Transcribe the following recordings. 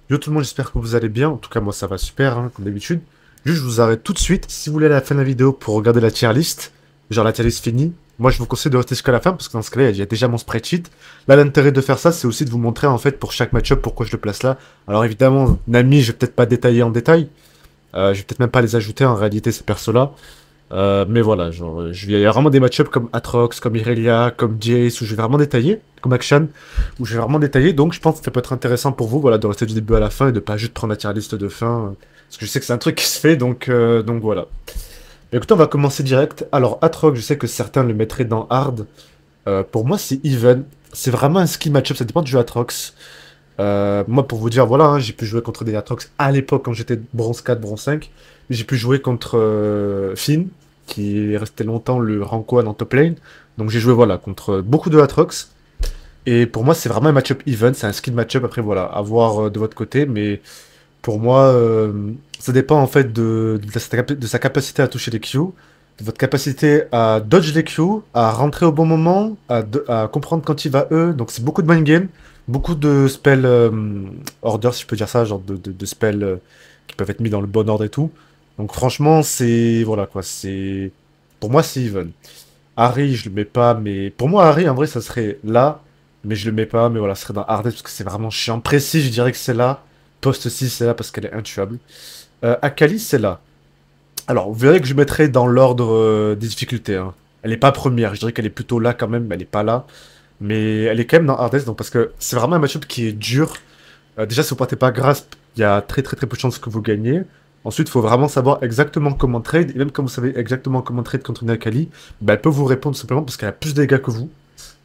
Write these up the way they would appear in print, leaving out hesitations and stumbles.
Yo tout le monde, j'espère que vous allez bien. En tout cas, moi ça va super, hein, comme d'habitude. Juste, je vous arrête tout de suite. Si vous voulez aller à la fin de la vidéo pour regarder la tier list, genre la tier list finie, moi je vous conseille de rester jusqu'à la fin parce que dans ce cas-là, il y a déjà mon spreadsheet. Là, l'intérêt de faire ça, c'est aussi de vous montrer en fait pour chaque match-up pourquoi je le place là. Alors évidemment, Nami, je vais peut-être pas détailler en détail. Je vais peut-être même pas les ajouter en réalité, ces persos-là. Mais voilà, genre, il y a vraiment des match-ups comme Atrox, comme Irelia, comme Jace, où je vais vraiment détailler, comme Akshan, où je vais vraiment détailler, donc je pense que ça peut être intéressant pour vous, voilà, de rester du début à la fin et de pas juste prendre la tier list de fin, parce que je sais que c'est un truc qui se fait, donc voilà. Mais écoutez, on va commencer direct. Alors, Atrox, je sais que certains le mettraient dans Hard. Pour moi, c'est Even. C'est vraiment un skill match-up, ça dépend du jeu Atrox. Moi, pour vous dire, voilà, hein, j'ai pu jouer contre des Atrox à l'époque quand j'étais bronze 4, bronze 5. J'ai pu jouer contre Finn, qui est resté longtemps le rank 1 en top lane. Donc j'ai joué, voilà, contre beaucoup de Atrox. Et pour moi, c'est vraiment un match-up even, c'est un skill match-up. Après, voilà, à voir de votre côté. Mais pour moi, ça dépend en fait de sa capacité à toucher les Q, de votre capacité à dodge les Q, à rentrer au bon moment, à comprendre quand il va E. Donc c'est beaucoup de mind game, beaucoup de spells order, si je peux dire ça, genre de spells qui peuvent être mis dans le bon ordre et tout. Donc franchement, c'est... Voilà quoi, c'est... Pour moi, c'est even. Harry, je le mets pas, mais... Pour moi, Harry, en vrai, ça serait là, mais je le mets pas, mais voilà, ça serait dans Hardest parce que c'est vraiment chiant. Précis, je dirais que c'est là. Post 6, c'est là parce qu'elle est intuable. Akali, c'est là. Alors, vous verrez que je mettrai dans l'ordre des difficultés, hein. Elle est pas première, je dirais qu'elle est plutôt là quand même, mais elle est pas là. Mais elle est quand même dans Hardest, donc parce que c'est vraiment un match-up qui est dur. Déjà, si vous partez pas Grasp, il y a très très très peu de chances que vous gagnez. Ensuite, il faut vraiment savoir exactement comment trade, et même quand vous savez exactement comment trade contre une Akali, bah, elle peut vous répondre simplement parce qu'elle a plus de dégâts que vous.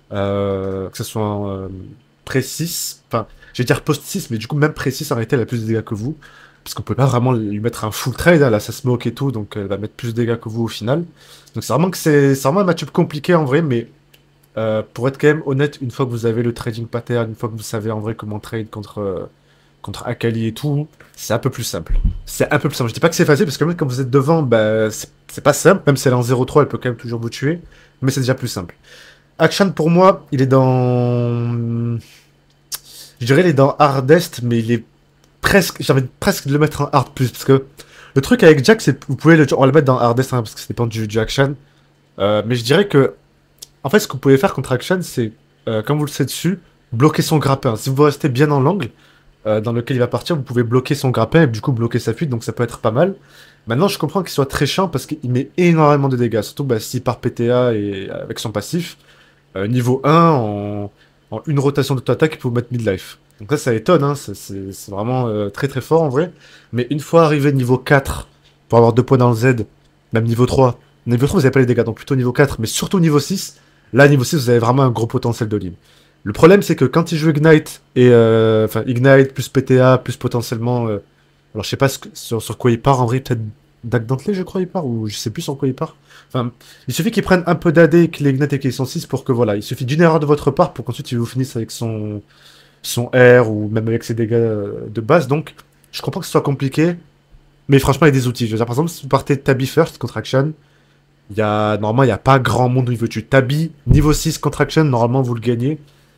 Que ce soit en pré-6, enfin, je vais dire post-6, mais du coup, même pré-6, en réalité, elle a plus de dégâts que vous. Parce qu'on peut pas vraiment lui mettre un full trade, hein, là, ça smoke et tout, donc elle va mettre plus de dégâts que vous au final. Donc c'est vraiment un match-up compliqué en vrai, mais pour être quand même honnête, une fois que vous avez le trading pattern, une fois que vous savez en vrai comment trade contre Akali et tout, c'est un peu plus simple. C'est un peu plus simple. Je dis pas que c'est facile, parce que même quand vous êtes devant, bah, c'est pas simple. Même si elle est en 0-3, elle peut quand même toujours vous tuer. Mais c'est déjà plus simple. Akshan, pour moi, il est dans... Je dirais il est dans Hardest, mais il est presque... J'ai envie de presque de le mettre en Hard plus, parce que le truc avec Jack, c'est que vous pouvez on va le mettre dans Hardest, hein, parce que ça dépend du Akshan. Mais je dirais que en fait, ce que vous pouvez faire contre Action, c'est, comme vous le savez dessus, bloquer son grappin. Si vous restez bien dans l'angle dans lequel il va partir, vous pouvez bloquer son grappin et du coup bloquer sa fuite, donc ça peut être pas mal. Maintenant, je comprends qu'il soit très chiant parce qu'il met énormément de dégâts, surtout bah, s'il part PTA et avec son passif. Niveau 1, en une rotation d'auto-attaque, il peut vous mettre midlife. Donc ça étonne, hein, c'est vraiment très très fort en vrai. Mais une fois arrivé niveau 4, pour avoir 2 points dans le Z, même niveau 3, niveau 3 vous n'avez pas les dégâts, donc plutôt niveau 4, mais surtout niveau 6, là niveau 6 vous avez vraiment un gros potentiel de libre. Le problème c'est que quand il joue Ignite, et enfin Ignite plus PTA, plus potentiellement... alors je sais pas sur quoi il part en vrai, peut-être Dag Dantley je crois il part, ou je sais plus sur quoi il part. Enfin, il suffit qu'il prenne un peu d'AD, qu'il ignite et qu'il son 6 pour que voilà, il suffit d'une erreur de votre part pour qu'ensuite il vous finisse avec son R ou même avec ses dégâts de base. Donc, je comprends que ce soit compliqué, mais franchement, il y a des outils. Je veux dire, par exemple, si vous partez Tabi first contre Action, normalement, il n'y a pas grand monde où il veut tuer. Tabi, niveau 6 contre Action, normalement, vous le gagnez.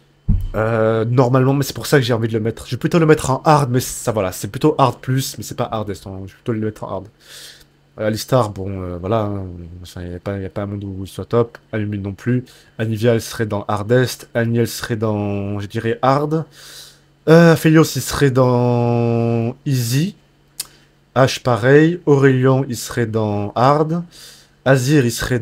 Normalement, mais c'est pour ça que j'ai envie de le mettre. Je vais plutôt le mettre en hard, mais ça, voilà, c'est plutôt hard plus, mais c'est pas hardest, hein. Je vais plutôt le mettre en hard. Alistar, bon, voilà, hein, enfin, y a pas un monde où il soit top. Alumine non plus. Anivia, elle serait dans Hardest. Annie, elle serait dans, je dirais, Hard. Aphelios, il serait dans Easy. H, pareil. Aurelion, il serait dans Hard. Azir, il serait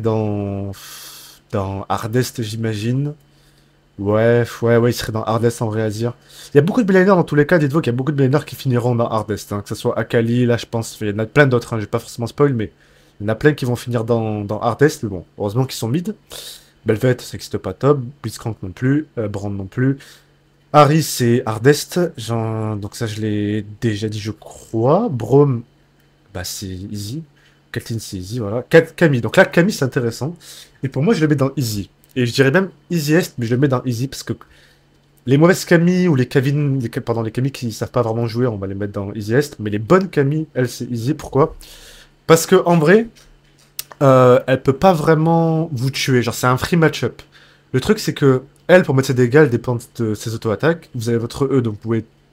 dans Hardest, j'imagine. Ouais, il serait dans Hardest en vrai, Azir. Il y a beaucoup de blaners dans tous les cas, dites-vous qu'il y a beaucoup de blaners qui finiront dans Hardest, hein, que ce soit Akali, là je pense, il y en a plein d'autres, hein, je vais pas forcément spoil, mais il y en a plein qui vont finir dans Hardest, mais bon, heureusement qu'ils sont mid. Belvet, ça n'existe pas top, Blitzcrank non plus, Brand non plus. Harry, c'est Hardest, donc ça je l'ai déjà dit, je crois. Braum, bah c'est easy. Kathleen, c'est easy, voilà. Camille, donc là Camille c'est intéressant, et pour moi je le mets dans easy. Et je dirais même easiest, mais je le mets dans easy parce que les mauvaises Camille ou les Kevin, pardon, les Camille qui savent pas vraiment jouer, on va les mettre dans easiest. Mais les bonnes Camille, elles, c'est easy. Pourquoi? Parce que en vrai, elle peut pas vraiment vous tuer. Genre, c'est un free match-up. Le truc, c'est que elle, pour mettre ses dégâts, elle dépend de ses auto-attaques. Vous avez votre E, donc vous pouvez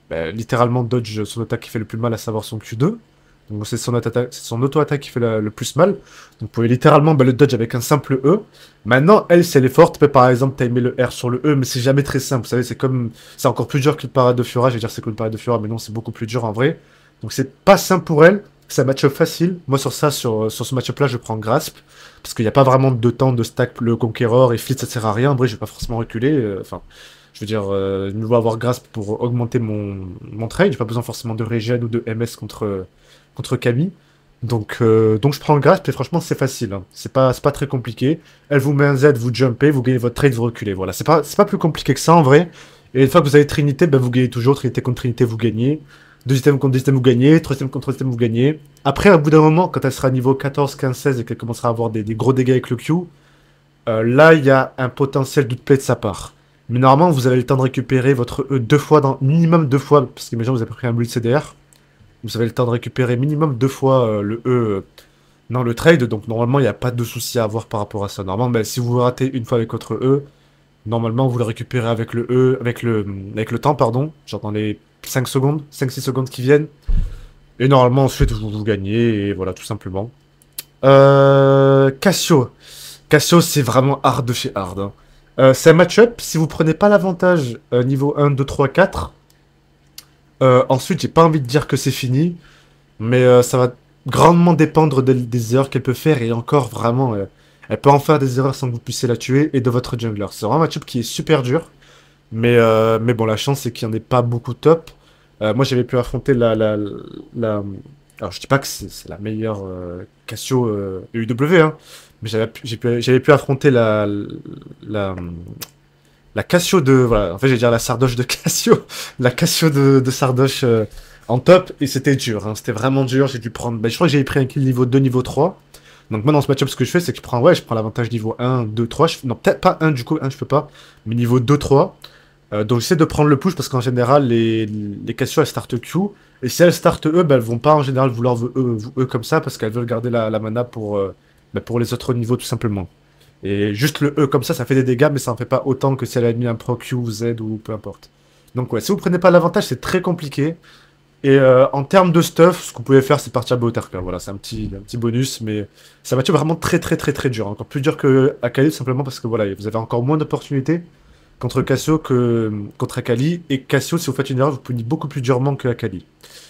bah, littéralement dodge son attaque qui fait le plus mal, à savoir son Q2. Donc c'est son auto-attaque qui fait le plus mal. Donc vous pouvez littéralement bah, le dodge avec un simple E. Maintenant, elle, si elle est forte, tu peux par exemple timer le R sur le E, mais c'est jamais très simple. Vous savez, c'est comme... C'est encore plus dur qu'une parade de Fiora. Je vais dire c'est qu'une parade de Fiora, mais non, c'est beaucoup plus dur en vrai. Donc c'est pas simple pour elle. C'est un match-up facile. Moi, sur ça, sur ce match-up-là, je prends Grasp. Parce qu'il n'y a pas vraiment de temps de stack le Conqueror et Fleet, ça sert à rien. En vrai, je vais pas forcément reculer. Enfin, je veux dire, je vais avoir Grasp pour augmenter mon trade. J'ai pas besoin forcément de regen ou de MS contre Camille. Donc je prends le Grasp et franchement, c'est facile. Hein. C'est pas très compliqué. Elle vous met un Z, vous jumpez, vous gagnez votre trade, vous reculez. Voilà, c'est pas plus compliqué que ça en vrai. Et une fois que vous avez Trinité, ben, vous gagnez toujours. Trinité contre Trinité, vous gagnez. Deux systèmes contre deux systèmes, vous gagnez. Trois systèmes contre système, vous gagnez. Après, au bout d'un moment, quand elle sera niveau 14, 15, 16 et qu'elle commencera à avoir des gros dégâts avec le Q, là, il y a un potentiel d'outplay de sa part. Mais normalement, vous avez le temps de récupérer votre E deux fois, minimum deux fois, parce qu'imagine vous avez pris un build CDR. Vous avez le temps de récupérer minimum deux fois le E dans le trade, donc normalement, il n'y a pas de souci à avoir par rapport à ça. Normalement, ben, si vous ratez une fois avec votre E, normalement, vous le récupérez avec le E, avec le temps, pardon, genre dans les 5 secondes, 5-6 secondes qui viennent. Et normalement, ensuite, vous gagnez, et voilà, tout simplement. Cassio. Cassio, c'est vraiment hard de chez hard. Hein. C'est un match-up, si vous prenez pas l'avantage niveau 1, 2, 3, 4, ensuite, j'ai pas envie de dire que c'est fini, mais ça va grandement dépendre des erreurs qu'elle peut faire, et encore, vraiment, elle peut en faire des erreurs sans que vous puissiez la tuer, et de votre jungler. C'est vraiment un match-up qui est super dur, mais bon, la chance, c'est qu'il n'y en ait pas beaucoup top. Moi, j'avais pu affronter alors, je dis pas que c'est la meilleure Cassio EUW, hein, mais j'avais pu affronter la, la Cassio de... Voilà, en fait, j'ai dire la Sardoche de Cassio. La Cassio de Sardoche en top. Et c'était dur. Hein, c'était vraiment dur. J'ai dû prendre... Ben, je crois que j'avais pris un kill niveau 2, niveau 3. Donc moi, dans ce match-up, ce que je fais, c'est que je prends l'avantage niveau 1, 2, 3. Non, peut-être pas 1, du coup. 1, je peux pas. Mais niveau 2, 3. Donc j'essaie de prendre le push parce qu'en général, les Cassio, elles start Q. Et si elles start E, ben, elles vont pas en général vouloir E comme ça parce qu'elles veulent garder la mana pour les autres niveaux, tout simplement. Et juste le E comme ça fait des dégâts, mais ça en fait pas autant que si elle a mis un Pro Q, Z ou peu importe. Donc ouais, si vous prenez pas l'avantage, c'est très compliqué. Et en termes de stuff, ce que vous pouvez faire, c'est partir Beauterka. Voilà, c'est un petit bonus, mais c'est un match vraiment très très très très dur. Encore plus dur que Akali, simplement parce que voilà, vous avez encore moins d'opportunités contre Cassio que contre Akali. Et Cassio, si vous faites une erreur, vous punissez beaucoup plus durement que Akali.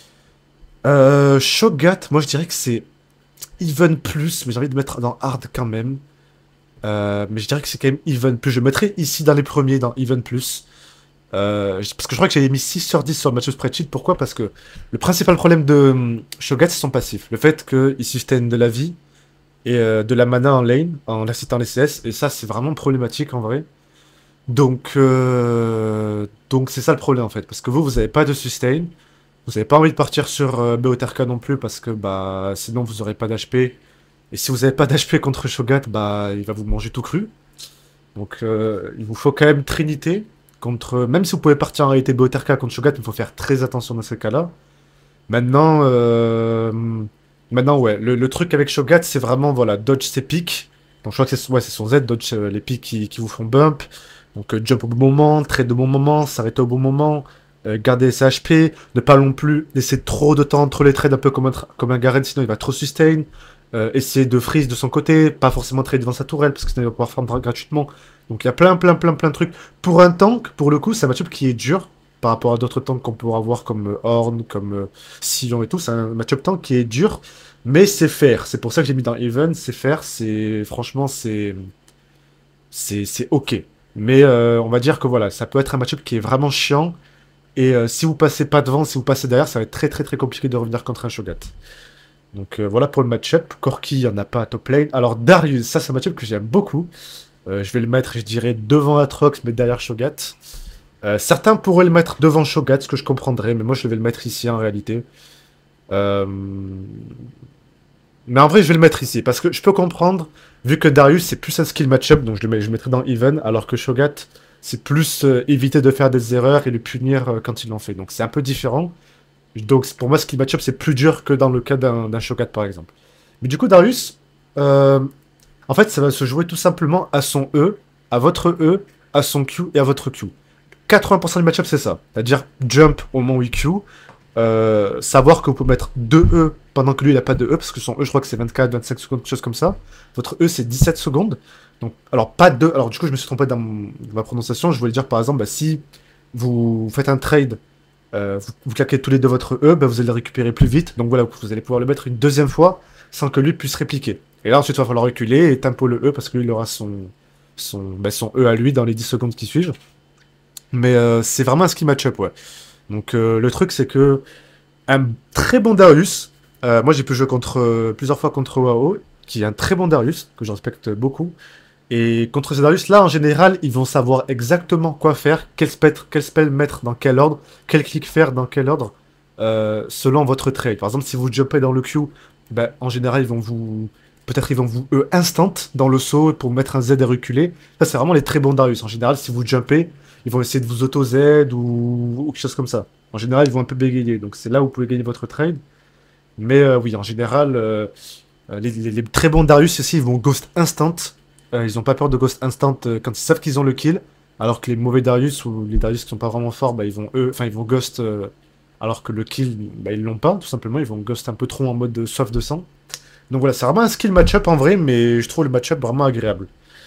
Shogat, moi je dirais que c'est even plus, mais j'ai envie de mettre dans hard quand même. Mais je dirais que c'est quand même even plus. Je mettrais ici dans les premiers, dans even plus. Parce que je crois que j'avais mis 6 sur 10 sur le match spreadsheet. Pourquoi? Parce que le principal problème de Shogat, c'est son passif. Le fait qu'il sustain de la vie et de la mana en lane, en assistant les CS. Et ça, c'est vraiment problématique en vrai. Donc c'est ça le problème en fait. Parce que vous n'avez pas de sustain. Vous n'avez pas envie de partir sur BOTRK non plus. Parce que bah sinon, vous n'aurez pas d'HP. Et si vous n'avez pas d'HP contre Shogat, bah il va vous manger tout cru. Donc il vous faut quand même Trinité. Même si vous pouvez partir en réalité BOTRK contre Shogat, il faut faire très attention dans ces cas-là. Maintenant, ouais, le truc avec Shogat, c'est vraiment, voilà, dodge ses pics. Donc je crois que c'est son Z, dodge les pics qui vous font bump. Donc jump au bon moment, trade au bon moment, s'arrêter au bon moment, garder ses HP, ne pas non plus laisser trop de temps entre les trades, un peu comme un Garen, sinon il va trop sustain. Essayer de freeze de son côté, pas forcément trade devant sa tourelle, parce que sinon il va pouvoir farm gratuitement. Donc il y a plein de trucs. Pour un tank, pour le coup, c'est un match-up qui est dur par rapport à d'autres tanks qu'on pourra voir comme Horn, comme Sion et tout. C'est un match-up tank qui est dur, mais c'est fair. C'est pour ça que j'ai mis dans Even, c'est fair, franchement, c'est ok. Mais on va dire que voilà, ça peut être un match-up qui est vraiment chiant. Et si vous passez pas devant, si vous passez derrière, ça va être très très très compliqué de revenir contre un Shogat. Donc voilà pour le match-up. Corki, il n'y en a pas à top lane. Alors Darius, ça c'est un match-up que j'aime beaucoup. Je vais le mettre, je dirais, devant Atrox, mais derrière Shogat. Certains pourraient le mettre devant Shogat, ce que je comprendrais, mais moi je vais le mettre ici en réalité. Mais en vrai, je vais le mettre ici, parce que je peux comprendre, vu que Darius c'est plus un skill match-up, donc je le mettrai dans Even, alors que Shogat c'est plus éviter de faire des erreurs et le punir quand il en fait. Donc c'est un peu différent. Donc pour moi, skill match-up c'est plus dur que dans le cas d'un Shogat par exemple. Mais du coup, Darius, en fait, ça va se jouer tout simplement à son E, à votre E, à son Q et à votre Q. 80% du match-up, c'est ça. C'est-à-dire jump au moment où il Q, savoir que vous pouvez mettre 2 E pendant que lui il a pas de E, parce que son E je crois que c'est 24, 25 secondes, quelque chose comme ça. Votre E c'est 17 secondes. Donc, alors pas de. Alors du coup je me suis trompé dans ma prononciation, je voulais dire par exemple, bah, si vous faites un trade, vous claquez tous les deux votre E, bah, vous allez le récupérer plus vite. Donc voilà, vous allez pouvoir le mettre une deuxième fois sans que lui puisse répliquer. Et là ensuite il va falloir reculer et tempo le E parce que lui il aura son E à lui dans les 10 secondes qui suivent. Mais c'est vraiment un ski match-up, ouais. Donc le truc c'est que un très bon Darius, moi j'ai pu jouer plusieurs fois contre WoW, qui est un très bon Darius, que je respecte beaucoup. Et contre ces Darius là, en général, ils vont savoir exactement quoi faire, quel spell mettre dans quel ordre, quel clic faire dans quel ordre, selon votre trade. Par exemple, si vous jumpez dans le queue, ben, en général, peut-être ils vont vous instant dans le saut pour mettre un Z et reculer. Ça, c'est vraiment les très bons Darius. En général, si vous jumpez, ils vont essayer de vous auto-Z ou quelque chose comme ça. En général, ils vont un peu bégayer. Donc, c'est là où vous pouvez gagner votre trade. Mais oui, en général, les très bons Darius aussi, ils vont ghost instant. Ils n'ont pas peur de ghost instant quand ils savent qu'ils ont le kill. Alors que les mauvais Darius ou les Darius qui sont pas vraiment forts, bah, ils vont ghost alors que le kill, bah, ils l'ont pas, tout simplement. Ils vont ghost un peu trop en mode soif de sang. Donc voilà, c'est vraiment un skill match-up en vrai, mais je trouve le match-up vraiment agréable.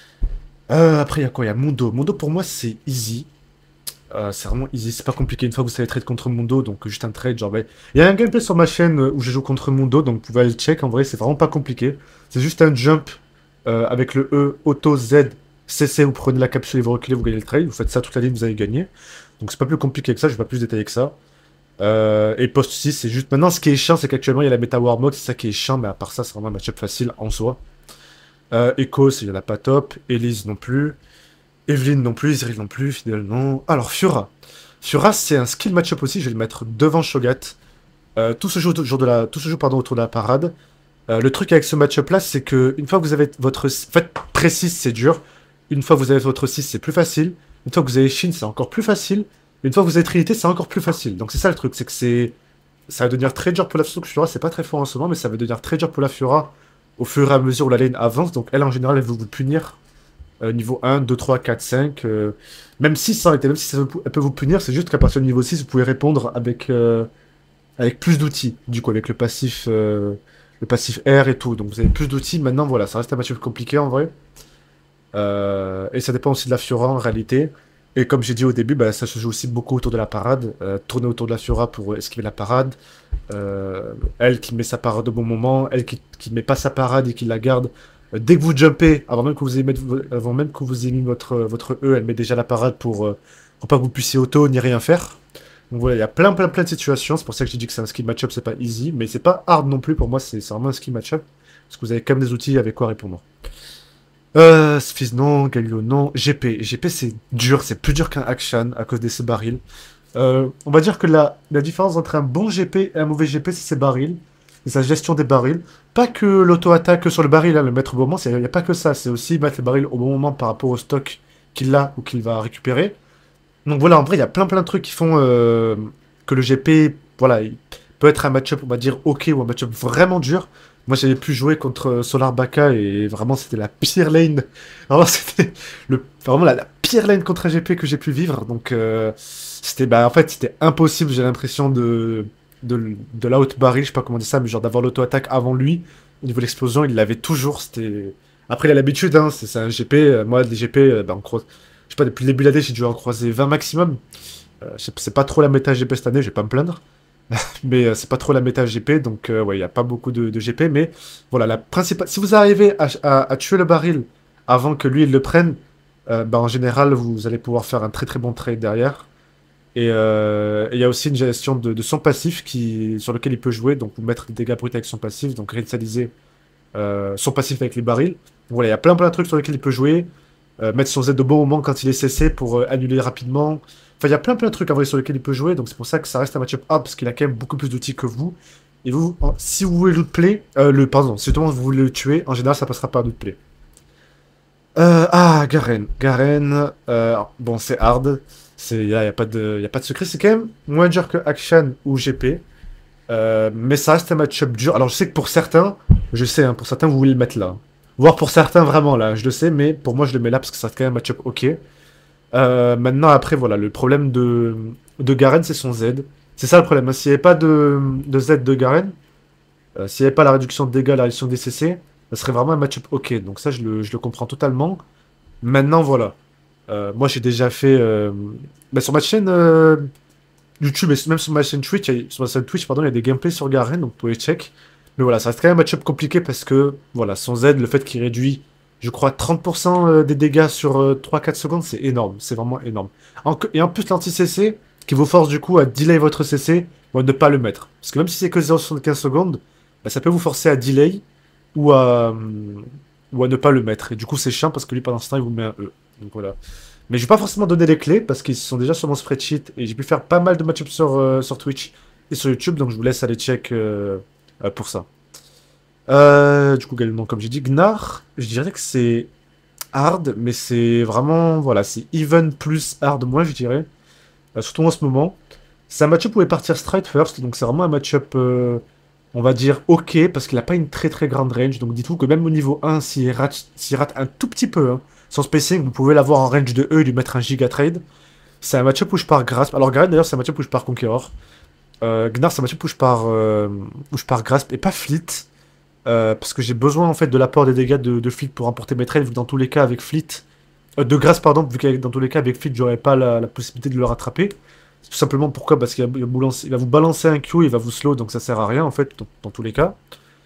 Après, il y a quoi? Il y a Mundo. Mundo pour moi, c'est easy. C'est vraiment easy, c'est pas compliqué. Une fois que vous savez trade contre Mundo, donc juste un trade, genre, ben, il y a un gameplay sur ma chaîne où je joue contre Mundo, donc vous pouvez aller le check. En vrai, c'est vraiment pas compliqué. C'est juste un jump avec le E, auto, Z, CC, vous prenez la capsule et vous reculez, vous gagnez le trade. Vous faites ça toute la ligne, vous allez gagner. Donc c'est pas plus compliqué que ça, je vais pas plus détailler que ça. Et post 6, c'est juste. Maintenant, ce qui est chiant, c'est qu'actuellement il y a la Meta War Mode, c'est ça qui est chiant, mais à part ça, c'est vraiment un match-up facile en soi. Echo, il y en a pas top. Elise non plus. Evelyn non plus, Cyril non plus, Fidel non. Alors, Fiora. Fiora, c'est un skill match-up aussi, je vais le mettre devant Shogat. Tout se joue, autour de la parade. Le truc avec ce match-up là, c'est que une fois que vous avez votre. En fait, précise, c'est dur. Une fois que vous avez votre 6, c'est plus facile. Une fois que vous avez Shin, c'est encore plus facile. Une fois que vous avez Trinité, c'est encore plus facile. Donc, c'est ça le truc, c'est que c'est. Ça va devenir très dur pour la Fiora, c'est pas très fort en ce moment, mais ça va devenir très dur pour la Fiora au fur et à mesure où la lane avance. Donc, elle en général, elle veut vous punir. Niveau 1, 2, 3, 4, 5. Même 6, hein, même si elle peut vous punir, c'est juste qu'à partir du niveau 6, vous pouvez répondre avec plus d'outils. Du coup, avec le passif R et tout. Donc vous avez plus d'outils. Maintenant, voilà, ça reste un match compliqué en vrai. Et ça dépend aussi de la Fiora en réalité. Et comme j'ai dit au début, bah, ça se joue aussi beaucoup autour de la parade. Tourner autour de la Fiora pour esquiver la parade. Elle qui met sa parade au bon moment. Elle qui met pas sa parade et qui la garde. Dès que vous jumpez, avant même que vous ayez mis votre E, elle met déjà la parade pour pas que vous puissiez auto ni rien faire. Donc voilà, il y a plein de situations. C'est pour ça que j'ai dit que c'est un skill match-up, c'est pas easy, mais c'est pas hard non plus pour moi, c'est vraiment un skill match-up. Parce que vous avez quand même des outils avec quoi répondre. Sphiz non, Galio non. GP c'est dur, c'est plus dur qu'un Action à cause de ses barils. On va dire que la différence entre un bon GP et un mauvais GP, c'est ses barils. Et sa gestion des barils. Pas que l'auto-attaque sur le baril, hein, le mettre au bon moment, il n'y a pas que ça, c'est aussi mettre le baril au bon moment par rapport au stock qu'il a ou qu'il va récupérer. Donc voilà, en vrai, il y a plein de trucs qui font que le GP, voilà, il peut être un match-up, on va dire, ok, ou un match-up vraiment dur. Moi, j'avais pu jouer contre Solar Baka et vraiment, c'était la pire lane. Vraiment, c'était vraiment la pire lane contre un GP que j'ai pu vivre. Donc, en fait, c'était impossible, j'ai l'impression de l'out-barrel, je sais pas comment dire ça, mais genre d'avoir l'auto-attaque avant lui. Au niveau de l'explosion, il l'avait toujours. C'était. Après, il a l'habitude, hein, c'est un GP. Moi, des GP, on croise. Je sais pas, depuis le début de l'année, j'ai dû en croiser 20 maximum. C'est pas trop la méta GP cette année, je vais pas me plaindre. Mais c'est pas trop la méta GP, donc ouais, il n'y a pas beaucoup de GP. Mais voilà, la principale. Si vous arrivez à tuer le baril avant que lui il le prenne, en général, vous allez pouvoir faire un très bon trade derrière. Et il y a aussi une gestion de son passif sur lequel il peut jouer, donc vous mettre des dégâts bruts avec son passif, donc réinitialiser son passif avec les barils. Donc voilà, il y a plein de trucs sur lesquels il peut jouer, mettre son Z au bon moment quand il est CC pour annuler rapidement. Enfin, il y a plein de trucs en vrai sur lesquels il peut jouer, donc c'est pour ça que ça reste un match-up hard, parce qu'il a quand même beaucoup plus d'outils que vous. Et vous, si vous voulez lootplay, si justement vous voulez le tuer, en général ça passera par lootplay. Garen. Garen, bon c'est hard. Il n'y a pas de secret, c'est quand même moins dur que Action ou GP. Mais ça reste un match-up dur. Alors je sais que pour certains, pour certains vous voulez le mettre là. Voire pour certains vraiment là, je le sais, mais pour moi je le mets là parce que ça reste quand même un match-up ok. Maintenant, après, voilà, le problème de Garen, c'est son Z. C'est ça le problème, hein. S'il n'y avait pas de Z de Garen, s'il n'y avait pas la réduction de dégâts, la réduction des CC, ça serait vraiment un match-up ok. Donc ça, je le comprends totalement. Maintenant, voilà. Moi, j'ai déjà fait... bah, sur ma chaîne YouTube et même sur ma chaîne Twitch, sur ma chaîne Twitch, pardon, il y a des gameplays sur Garen, donc vous pouvez check. Mais voilà, ça reste quand même un match-up compliqué parce que, voilà, son Z, le fait qu'il réduit, je crois, 30% des dégâts sur 3-4 secondes, c'est énorme. C'est vraiment énorme. Et en plus, l'anti-CC, qui vous force du coup à delay votre CC, ou ne pas le mettre. Parce que même si c'est que 0,75 secondes, bah, ça peut vous forcer à delay ou à ne pas le mettre. Et du coup, c'est chiant parce que lui, pendant ce temps, il vous met un E. Donc voilà. Mais je vais pas forcément donner les clés parce qu'ils sont déjà sur mon spreadsheet et j'ai pu faire pas mal de match-ups sur Twitch et sur YouTube, donc je vous laisse aller check pour ça. Du coup, également, comme j'ai dit, Gnar, je dirais que c'est hard, mais c'est vraiment, voilà, c'est even plus hard, moi, je dirais. Surtout en ce moment. C'est un match-up où vous pouvez partir straight first, donc c'est vraiment un match-up, on va dire, ok, parce qu'il n'a pas une très très grande range. Donc dites-vous que même au niveau 1, s'il rate un tout petit peu, hein, son spacing, vous pouvez l'avoir en range de E et lui mettre un giga trade. C'est un match-up où je pars Grasp. Alors Garen d'ailleurs, c'est un match-up où je pars Conqueror. Gnar, c'est un match-up où je pars Grasp et pas Fleet. Parce que j'ai besoin en fait de l'apport des dégâts de Fleet pour remporter mes trades, vu que dans tous les cas avec Fleet. De Grasp, pardon, vu que dans tous les cas avec Fleet, j'aurais pas la possibilité de le rattraper. Tout simplement pourquoi? Parce qu'il va vous balancer un Q, il va vous slow, donc ça sert à rien en fait, dans tous les cas.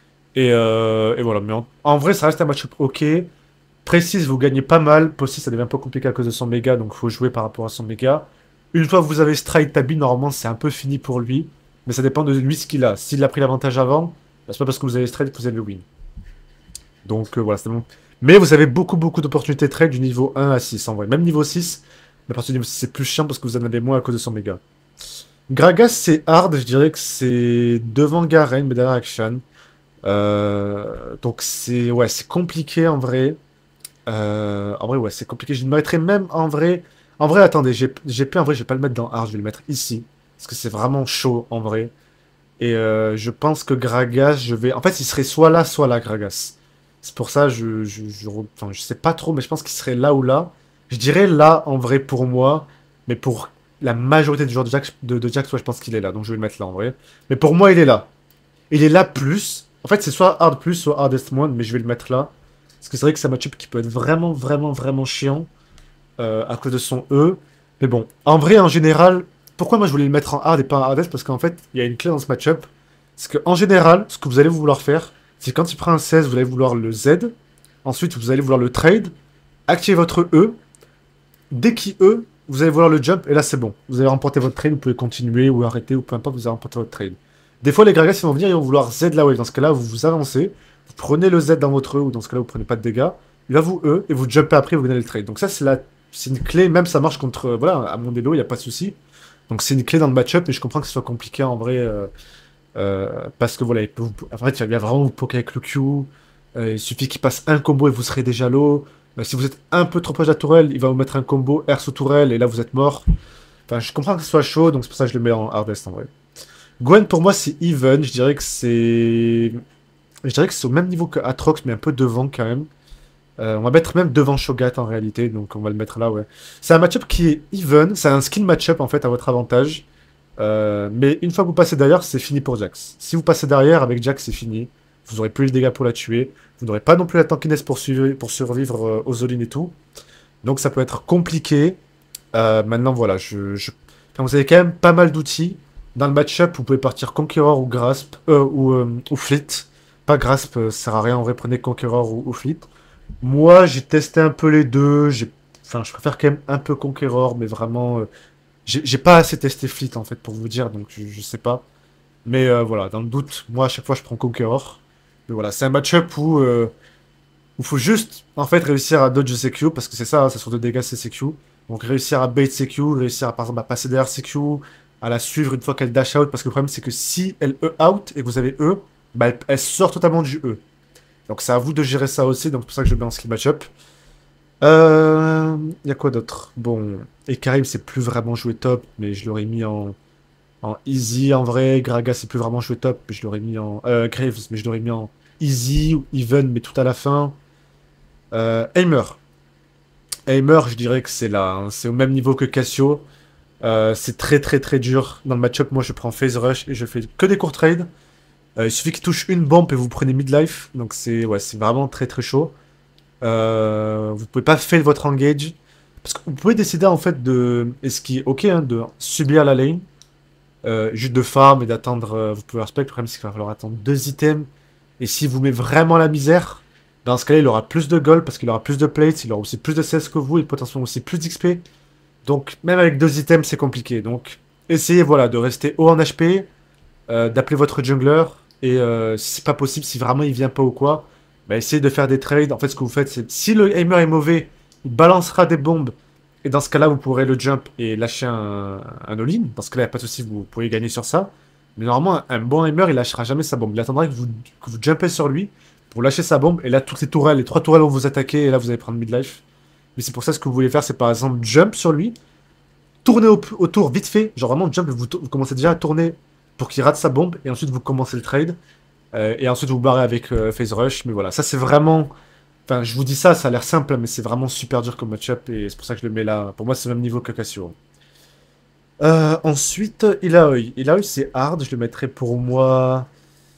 Et voilà, mais en vrai, ça reste un match-up ok. Précise, vous gagnez pas mal. Possi, ça devient un peu compliqué à cause de son méga, donc faut jouer par rapport à son méga. Une fois que vous avez strike Tabi, normalement c'est un peu fini pour lui. Mais ça dépend de lui ce qu'il a. S'il a pris l'avantage avant, bah, c'est pas parce que vous avez strike que vous avez win. Donc voilà, c'est bon. Mais vous avez beaucoup beaucoup d'opportunités de trade du niveau 1 à 6 en vrai. Même niveau 6, mais à partir du niveau 6 c'est plus chiant parce que vous en avez moins à cause de son méga. Gragas c'est hard, je dirais que c'est devant Garen, mais derrière Action. Donc c'est ouais, c'est compliqué en vrai. En vrai, ouais, c'est compliqué. Je le mettrais même en vrai. En vrai, attendez, en vrai, je vais pas le mettre dans hard, je vais le mettre ici. Parce que c'est vraiment chaud en vrai. Et je pense que Gragas, je vais. En fait, il serait soit là, Gragas. C'est pour ça, enfin, je sais pas trop, mais je pense qu'il serait là ou là. Je dirais là en vrai pour moi, mais pour la majorité du joueur de Jax, ouais, je pense qu'il est là. Donc je vais le mettre là en vrai. Mais pour moi, il est là. Il est là plus. En fait, c'est soit hard plus, soit hardest moins, mais je vais le mettre là. Parce que c'est vrai que c'est un match-up qui peut être vraiment, vraiment, vraiment chiant à cause de son E. Mais bon, en vrai, en général, pourquoi moi je voulais le mettre en hard et pas en hardest? Parce qu'en fait, il y a une clé dans ce match-up. C'est qu'en général, ce que vous allez vouloir faire, c'est quand il prend un 16, vous allez vouloir le Z. Ensuite, vous allez vouloir le trade. Activer votre E. Dès qu'il E, vous allez vouloir le jump. Et là, c'est bon. Vous avez remporté votre trade. Vous pouvez continuer ou arrêter ou peu importe, vous avez remporté votre trade. Des fois, les Gragas, ils vont venir, ils vont vouloir Z la wave. Dans ce cas-là, vous vous avancez. Vous prenez le Z dans votre E, ou dans ce cas-là, vous prenez pas de dégâts. Il va vous E, et vous jumpez après, vous gagnez le trade. Donc ça, c'est une clé, même ça marche contre... voilà, à mon délo, il n'y a pas de souci. Donc c'est une clé dans le match-up, mais je comprends que ce soit compliqué en vrai. Parce que voilà, en fait, il va vraiment vous poker avec le Q. Il suffit qu'il passe un combo et vous serez déjà low. Si vous êtes un peu trop proche de la tourelle, il va vous mettre un combo R sous tourelle, et là, vous êtes mort. Enfin, je comprends que ce soit chaud, donc c'est pour ça que je le mets en hardest en vrai. Gwen, pour moi, c'est even. Je dirais que c'est. Je dirais que c'est au même niveau que Atrox, mais un peu devant quand même. On va mettre même devant Shogat en réalité, donc on va le mettre là, ouais. C'est un match-up qui est even, c'est un skill match-up en fait à votre avantage. Mais une fois que vous passez derrière, c'est fini pour Jax. Si vous passez derrière, avec Jax, c'est fini. Vous n'aurez plus les dégâts pour la tuer. Vous n'aurez pas non plus la tankiness pour survivre aux Olin et tout. Donc ça peut être compliqué. Maintenant, voilà, enfin, vous avez quand même pas mal d'outils. Dans le match-up, vous pouvez partir Conqueror ou Grasp, ou Fleet. Pas Grasp, ça sert à rien, en vrai, prenez Conqueror ou Fleet. Moi, j'ai testé un peu les deux. Enfin, je préfère quand même un peu Conqueror, mais vraiment, j'ai pas assez testé Fleet, en fait, pour vous dire, donc je sais pas. Mais voilà, dans le doute, moi, à chaque fois, je prends Conqueror. Mais voilà, c'est un match-up où faut juste, en fait, réussir à dodge CQ, parce que c'est ça, c'est sur de dégâts, c'est CQ. Donc réussir à bait CQ, réussir à, par exemple, à passer derrière CQ, à la suivre une fois qu'elle dash out, parce que le problème, c'est que si elle E out et que vous avez E, bah, elle sort totalement du E. Donc c'est à vous de gérer ça aussi, donc c'est pour ça que je le mets en skill match-up. Y a quoi d'autre? Bon, et Karim, c'est plus vraiment joué top, mais je l'aurais mis en easy en vrai. Gragas, c'est plus vraiment joué top, mais je l'aurais mis en. Graves, mais je l'aurais mis en easy ou even, mais tout à la fin. Aimer. Aimer, je dirais que c'est là, hein. C'est au même niveau que Cassio. C'est très très très dur. Dans le match-up, moi je prends Phase Rush et je fais que des courts trades. Il suffit qu'il touche une bombe et vous prenez midlife. Donc c'est ouais, c'est vraiment très très chaud. Vous pouvez pas fail votre engage. Parce que vous pouvez décider en fait de... Et ce qui est ok, hein, de subir la lane. Juste de farm et d'attendre... vous pouvez respect. Le problème c'est qu'il va falloir attendre 2 items. Et s'il vous met vraiment la misère, dans ce cas-là il aura plus de gold parce qu'il aura plus de plates. Il aura aussi plus de CS que vous et potentiellement aussi plus d'XP. Donc même avec 2 items c'est compliqué. Donc essayez voilà de rester haut en HP. D'appeler votre jungler. Et si c'est pas possible, si vraiment il vient pas ou quoi, bah essayez de faire des trades. En fait, ce que vous faites, c'est si le aimer est mauvais, il balancera des bombes. Et dans ce cas-là, vous pourrez le jump et lâcher un all-in. Dans ce cas-là, il n'y a pas de souci, vous pourrez gagner sur ça. Mais normalement, un bon aimer, il lâchera jamais sa bombe. Il attendra que vous jumpez sur lui pour lâcher sa bombe. Et là, toutes les tourelles, les 3 tourelles vont vous attaquer. Et là, vous allez prendre midlife. Mais c'est pour ça, ce que vous voulez faire, c'est par exemple jump sur lui. Tourner autour vite fait. Genre vraiment jump, vous commencez déjà à tourner pour qu'il rate sa bombe. Et ensuite, vous commencez le trade. Et ensuite, vous barrez avec Phase Rush. Mais voilà, ça c'est vraiment... Enfin, je vous dis ça, ça a l'air simple, mais c'est vraiment super dur comme match-up. Et c'est pour ça que je le mets là. Pour moi, c'est le même niveau que Cassio. Ensuite, Illaoi. Illaoi, c'est hard. Je le mettrai pour moi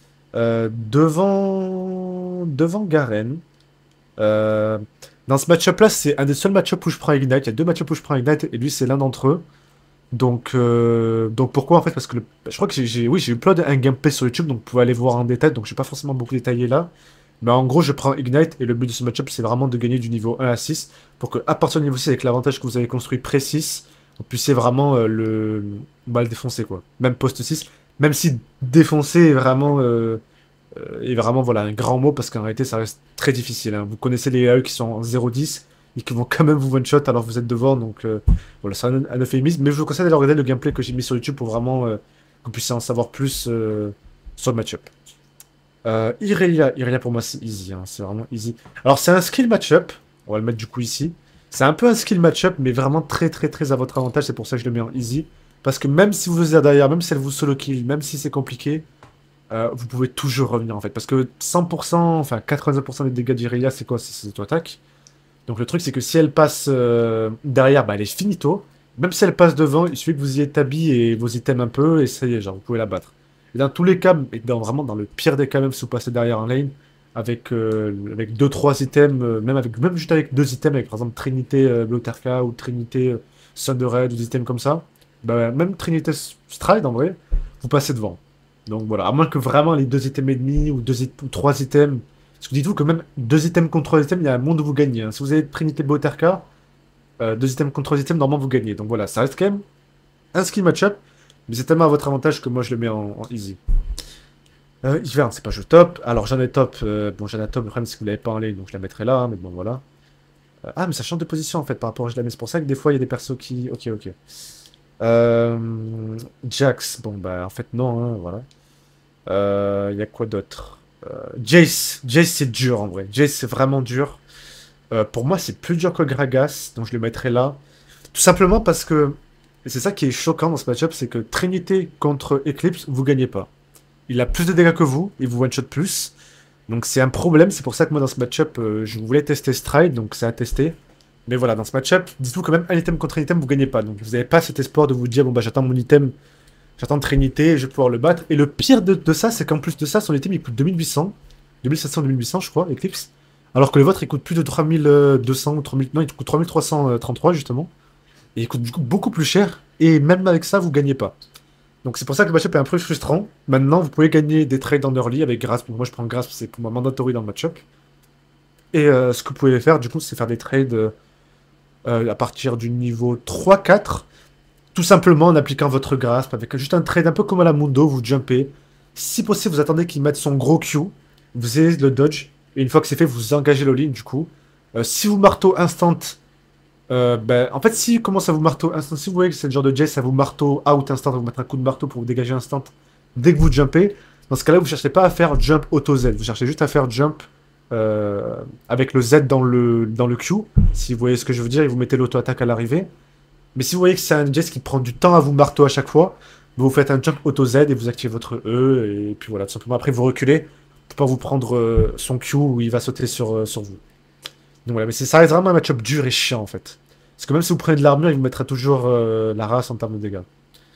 devant Garen. Euh, Dans ce match-up-là, c'est un des seuls match-up où je prends Ignite. Il y a 2 match-up où je prends Ignite, et lui, c'est l'un d'entre eux. Donc pourquoi en fait? Parce que je crois que oui, j'ai upload un gameplay sur YouTube, donc vous pouvez aller voir en détail, donc je vais pas forcément beaucoup détailler là. Mais en gros, je prends Ignite, et le but de ce match-up, c'est vraiment de gagner du niveau 1 à 6, pour que à partir du niveau 6, avec l'avantage que vous avez construit pré-6, vous puissiez vraiment le défoncer, quoi. Même post-6, même si défoncer est vraiment voilà, un grand mot, parce qu'en réalité, ça reste très difficile, hein. Vous connaissez les AE qui sont en 0-10, et qui vont quand même vous one-shot alors que vous êtes devant, donc voilà, c'est un euphémisme. Mais je vous conseille d'aller regarder le gameplay que j'ai mis sur YouTube pour vraiment que vous puissiez en savoir plus sur le match-up. Irelia pour moi c'est easy, hein, c'est vraiment easy. Alors c'est un skill match-up, on va le mettre du coup ici. C'est un peu un skill match-up, mais vraiment très très très à votre avantage, c'est pour ça que je le mets en easy. Parce que même si vous êtes derrière, même si elle vous solo kill, même si c'est compliqué, vous pouvez toujours revenir en fait. Parce que 100%, enfin 90% des dégâts d'Irelia, c'est quoi? C'est cette attaque. Donc le truc, c'est que si elle passe derrière, bah, elle est finito. Même si elle passe devant, il suffit que vous y établi et vos items un peu, et ça y est, genre, vous pouvez la battre. Et dans tous les cas, et vraiment dans le pire des cas, même si vous passez derrière en lane, avec 2-3 items, même juste avec 2 items, avec par exemple Trinité Bloterka ou Trinité Thunderhead ou des items comme ça, bah, même Trinité Stride en vrai, vous passez devant. Donc voilà, à moins que vraiment les 2 items et demi ou 3 items. Parce que dites-vous que même 2 items contre 3 items, il y a un monde où vous gagnez, hein. Si vous avez Trinité Bloterka, 2 items contre 3 items, normalement vous gagnez. Donc voilà, ça reste quand même un skill match-up, mais c'est tellement à votre avantage que moi je le mets en easy. Ivern, c'est pas jeu top. Alors j'en ai top. Bon, j'en ai top, le problème c'est que vous l'avez pas en ligne, donc je la mettrai là, hein, mais bon voilà. Ah, mais ça change de position en fait par rapport à je la mets. C'est pour ça que des fois il y a des persos qui. Ok, ok. Jax, bon bah en fait non, hein, voilà. Il y a quoi d'autre? Jace. Jace c'est dur en vrai. Jace c'est vraiment dur. Pour moi c'est plus dur que Gragas, donc je le mettrai là. Tout simplement parce que. Et c'est ça qui est choquant dans ce match-up, c'est que Trinité contre Eclipse, vous gagnez pas. Il a plus de dégâts que vous, il vous one-shot plus. Donc c'est un problème, c'est pour ça que moi dans ce match-up, je voulais tester Stride, donc c'est à tester. Mais voilà, dans ce match-up, dites-vous que même un item contre un item, vous gagnez pas. Donc vous n'avez pas cet espoir de vous dire, bon bah j'attends mon item, j'attends Trinité, je vais pouvoir le battre. Et le pire de ça, c'est qu'en plus de ça, son item il coûte 2800, 2700, 2800 je crois, Eclipse. Alors que le vôtre il coûte plus de 3200 ou 3000, non il coûte 3333 justement. Et il coûte du coup beaucoup plus cher, et même avec ça, vous gagnez pas. Donc c'est pour ça que le match-up est un peu frustrant. Maintenant, vous pouvez gagner des trades en early avec Grasp. Moi, je prends Grasp, c'est pour moi mandatory dans le match-up. Et ce que vous pouvez faire, du coup, c'est faire des trades à partir du niveau 3-4. Tout simplement en appliquant votre Grasp, avec juste un trade un peu comme à la Mundo, vous jumpez. Si possible, vous attendez qu'il mette son gros Q. Vous avez le dodge. Et une fois que c'est fait, vous engagez le ligne, du coup. Si vous marteau instant... ben, en fait, si commence à vous marteau instant, si vous voyez que c'est le genre de Jace, ça vous marteau out instant, vous mettre un coup de marteau pour vous dégager instant dès que vous jumpez. Dans ce cas-là, vous cherchez pas à faire jump auto Z, vous cherchez juste à faire jump avec le Z dans le Q. Si vous voyez ce que je veux dire, et vous mettez l'auto-attaque à l'arrivée. Mais si vous voyez que c'est un Jace qui prend du temps à vous marteau à chaque fois, vous faites un jump auto Z et vous activez votre E, et puis voilà, tout simplement après vous reculez pour pas vous prendre son Q où il va sauter sur vous. Donc voilà, mais ça reste vraiment un match-up dur et chiant en fait. Parce que même si vous prenez de l'armure, il vous mettra toujours la race en termes de dégâts.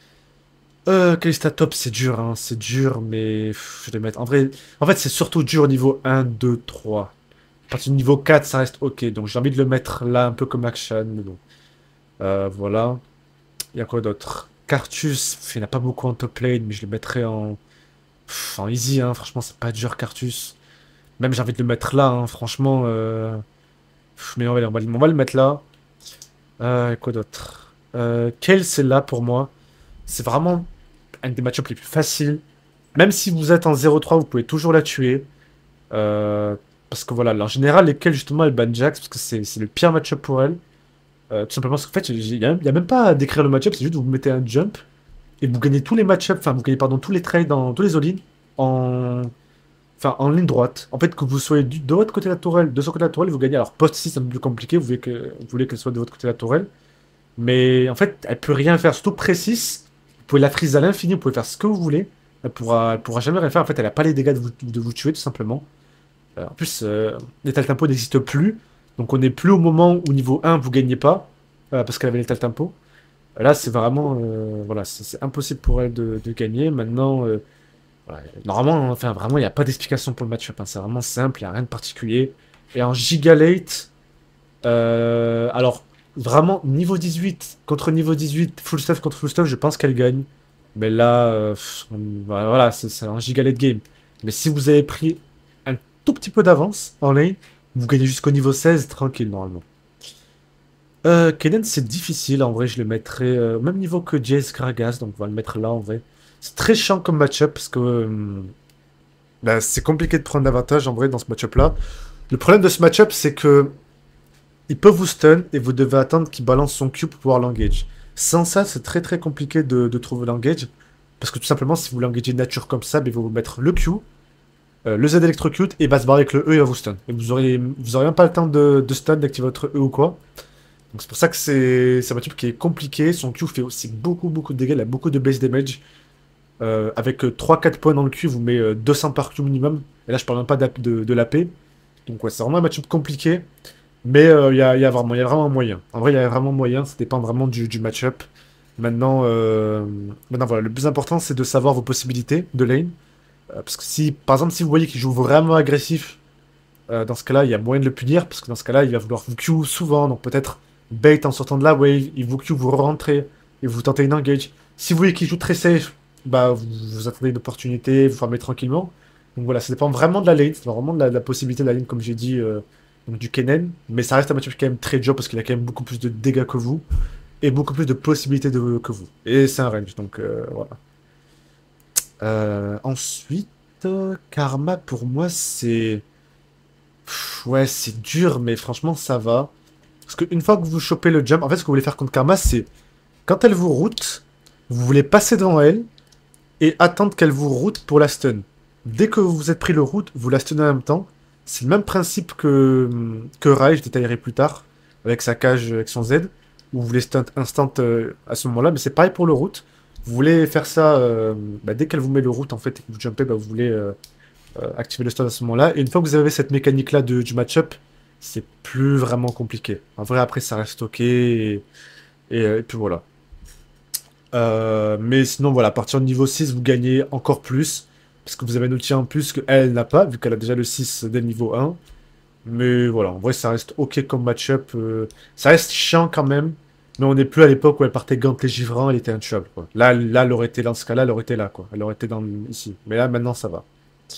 Kalista top, c'est dur, hein, c'est dur, mais je vais les mettre. En vrai, en fait, c'est surtout dur au niveau 1, 2, 3. À partir du niveau 4, ça reste ok. Donc j'ai envie de le mettre là, un peu comme action, mais bon. Voilà. Il y a quoi d'autre? Cartus, il n'y en a pas beaucoup en top lane, mais je le mettrai en easy, hein. Franchement, c'est pas dur, Cartus. Même j'ai envie de le mettre là, hein, franchement. Mais on va le mettre là. Quoi d'autre? Kale, c'est là pour moi. C'est vraiment un des match-ups les plus faciles. Même si vous êtes en 0-3, vous pouvez toujours la tuer. Euh, Parce que voilà, en général, lesquels justement elle ban Jax, parce que c'est le pire match-up pour elle. Tout simplement parce qu'en fait, il y a même pas à décrire le match-up, c'est juste vous mettez un jump et vous gagnez tous les match-ups, enfin vous gagnez pardon tous les trades, tous les all-in en, enfin en ligne droite. En fait, que vous soyez de votre côté de la tourelle, de son côté de la tourelle, vous gagnez. Alors post 6 c'est un peu plus compliqué, vous voulez qu'elle soit de votre côté de la tourelle, mais en fait, elle peut rien faire, surtout précise. Vous pouvez la freeze à l'infini, vous pouvez faire ce que vous voulez. Elle pourra jamais rien faire. En fait, elle a pas les dégâts de vous tuer, tout simplement. En plus, l'étal tempo n'existe plus. Donc, on n'est plus au moment où niveau 1, vous gagnez pas. Parce qu'elle avait l'étal tempo. Là, c'est vraiment. Voilà, c'est impossible pour elle de gagner. Maintenant, voilà, normalement, enfin, vraiment, il n'y a pas d'explication pour le match-up, hein. C'est vraiment simple, il n'y a rien de particulier. Et en Giga Late, alors, vraiment, niveau 18 contre niveau 18, full stuff contre full stuff, je pense qu'elle gagne. Mais là, voilà, c'est un giga late game. Mais si vous avez pris un tout petit peu d'avance en lane, vous gagnez jusqu'au niveau 16, tranquille, normalement. Kennen, c'est difficile, en vrai, je le mettrais au même niveau que Jace Gragas, donc on va le mettre là, en vrai. C'est très chiant comme match-up, parce que bah, c'est compliqué de prendre l'avantage, en vrai, dans ce match-up-là. Le problème de ce match-up, c'est que il peut vous stun et vous devez attendre qu'il balance son Q pour pouvoir l'engage. Sans ça, c'est très très compliqué de trouver l'engage. Parce que tout simplement, si vous l'engagez nature comme ça, il va vous mettre le Q, le Z électrocute et il va se barrer avec le E et il va vous stun. Et vous aurez même pas le temps de stun, d'activer votre E ou quoi. Donc c'est pour ça que c'est un type qui est compliqué. Son Q fait aussi beaucoup beaucoup de dégâts, il a beaucoup de base damage. Avec 3-4 points dans le Q, vous met 200 par Q minimum. Et là, je parle même pas de l'AP. Donc ouais, c'est vraiment un match compliqué. Mais il y a vraiment moyen. En vrai, il y a vraiment moyen. Ça dépend vraiment du match-up. Maintenant, voilà. Le plus important, c'est de savoir vos possibilités de lane. Parce que si, par exemple, si vous voyez qu'il joue vraiment agressif, dans ce cas-là, il y a moyen de le punir. Parce que dans ce cas-là, il va vouloir vous Q souvent. Donc peut-être bait en sortant de la wave. Il vous Q, vous rentrez. Et vous tentez une engage. Si vous voyez qu'il joue très safe, bah vous attendez une opportunité. Vous farmez tranquillement. Donc voilà, ça dépend vraiment de la lane. Ça dépend vraiment de la possibilité de la lane, comme j'ai dit. Donc du Kennen, mais ça reste un match-up quand même très dur parce qu'il a quand même beaucoup plus de dégâts que vous et beaucoup plus de possibilités que vous. Et c'est un range, donc voilà. Ensuite, Karma pour moi c'est... Ouais, c'est dur, mais franchement ça va. Parce qu'une fois que vous chopez le jump, en fait ce que vous voulez faire contre Karma c'est... Quand elle vous route, vous voulez passer devant elle et attendre qu'elle vous route pour la stun. Dès que vous êtes pris le route, vous la stunnez en même temps. C'est le même principe que Rai, je détaillerai plus tard, avec sa cage, avec son Z, où vous voulez stunt instant à ce moment-là, mais c'est pareil pour le route. Vous voulez faire ça, bah, dès qu'elle vous met le route en fait, et que vous jumpez, bah, vous voulez activer le stun à ce moment-là. Et une fois que vous avez cette mécanique-là du match-up, c'est plus vraiment compliqué. En vrai, après, ça reste ok, et puis voilà. Mais sinon, voilà, à partir du niveau 6, vous gagnez encore plus. Parce que vous avez un outil en plus qu'elle n'a pas, vu qu'elle a déjà le 6 dès le niveau 1. Mais voilà, en vrai, ça reste ok comme match-up. Ça reste chiant quand même. Mais on n'est plus à l'époque où elle partait ganté givrant, elle était intuable, quoi. Là, elle aurait été dans ce cas-là, elle aurait été là, quoi. Elle aurait été ici. Mais là, maintenant, ça va.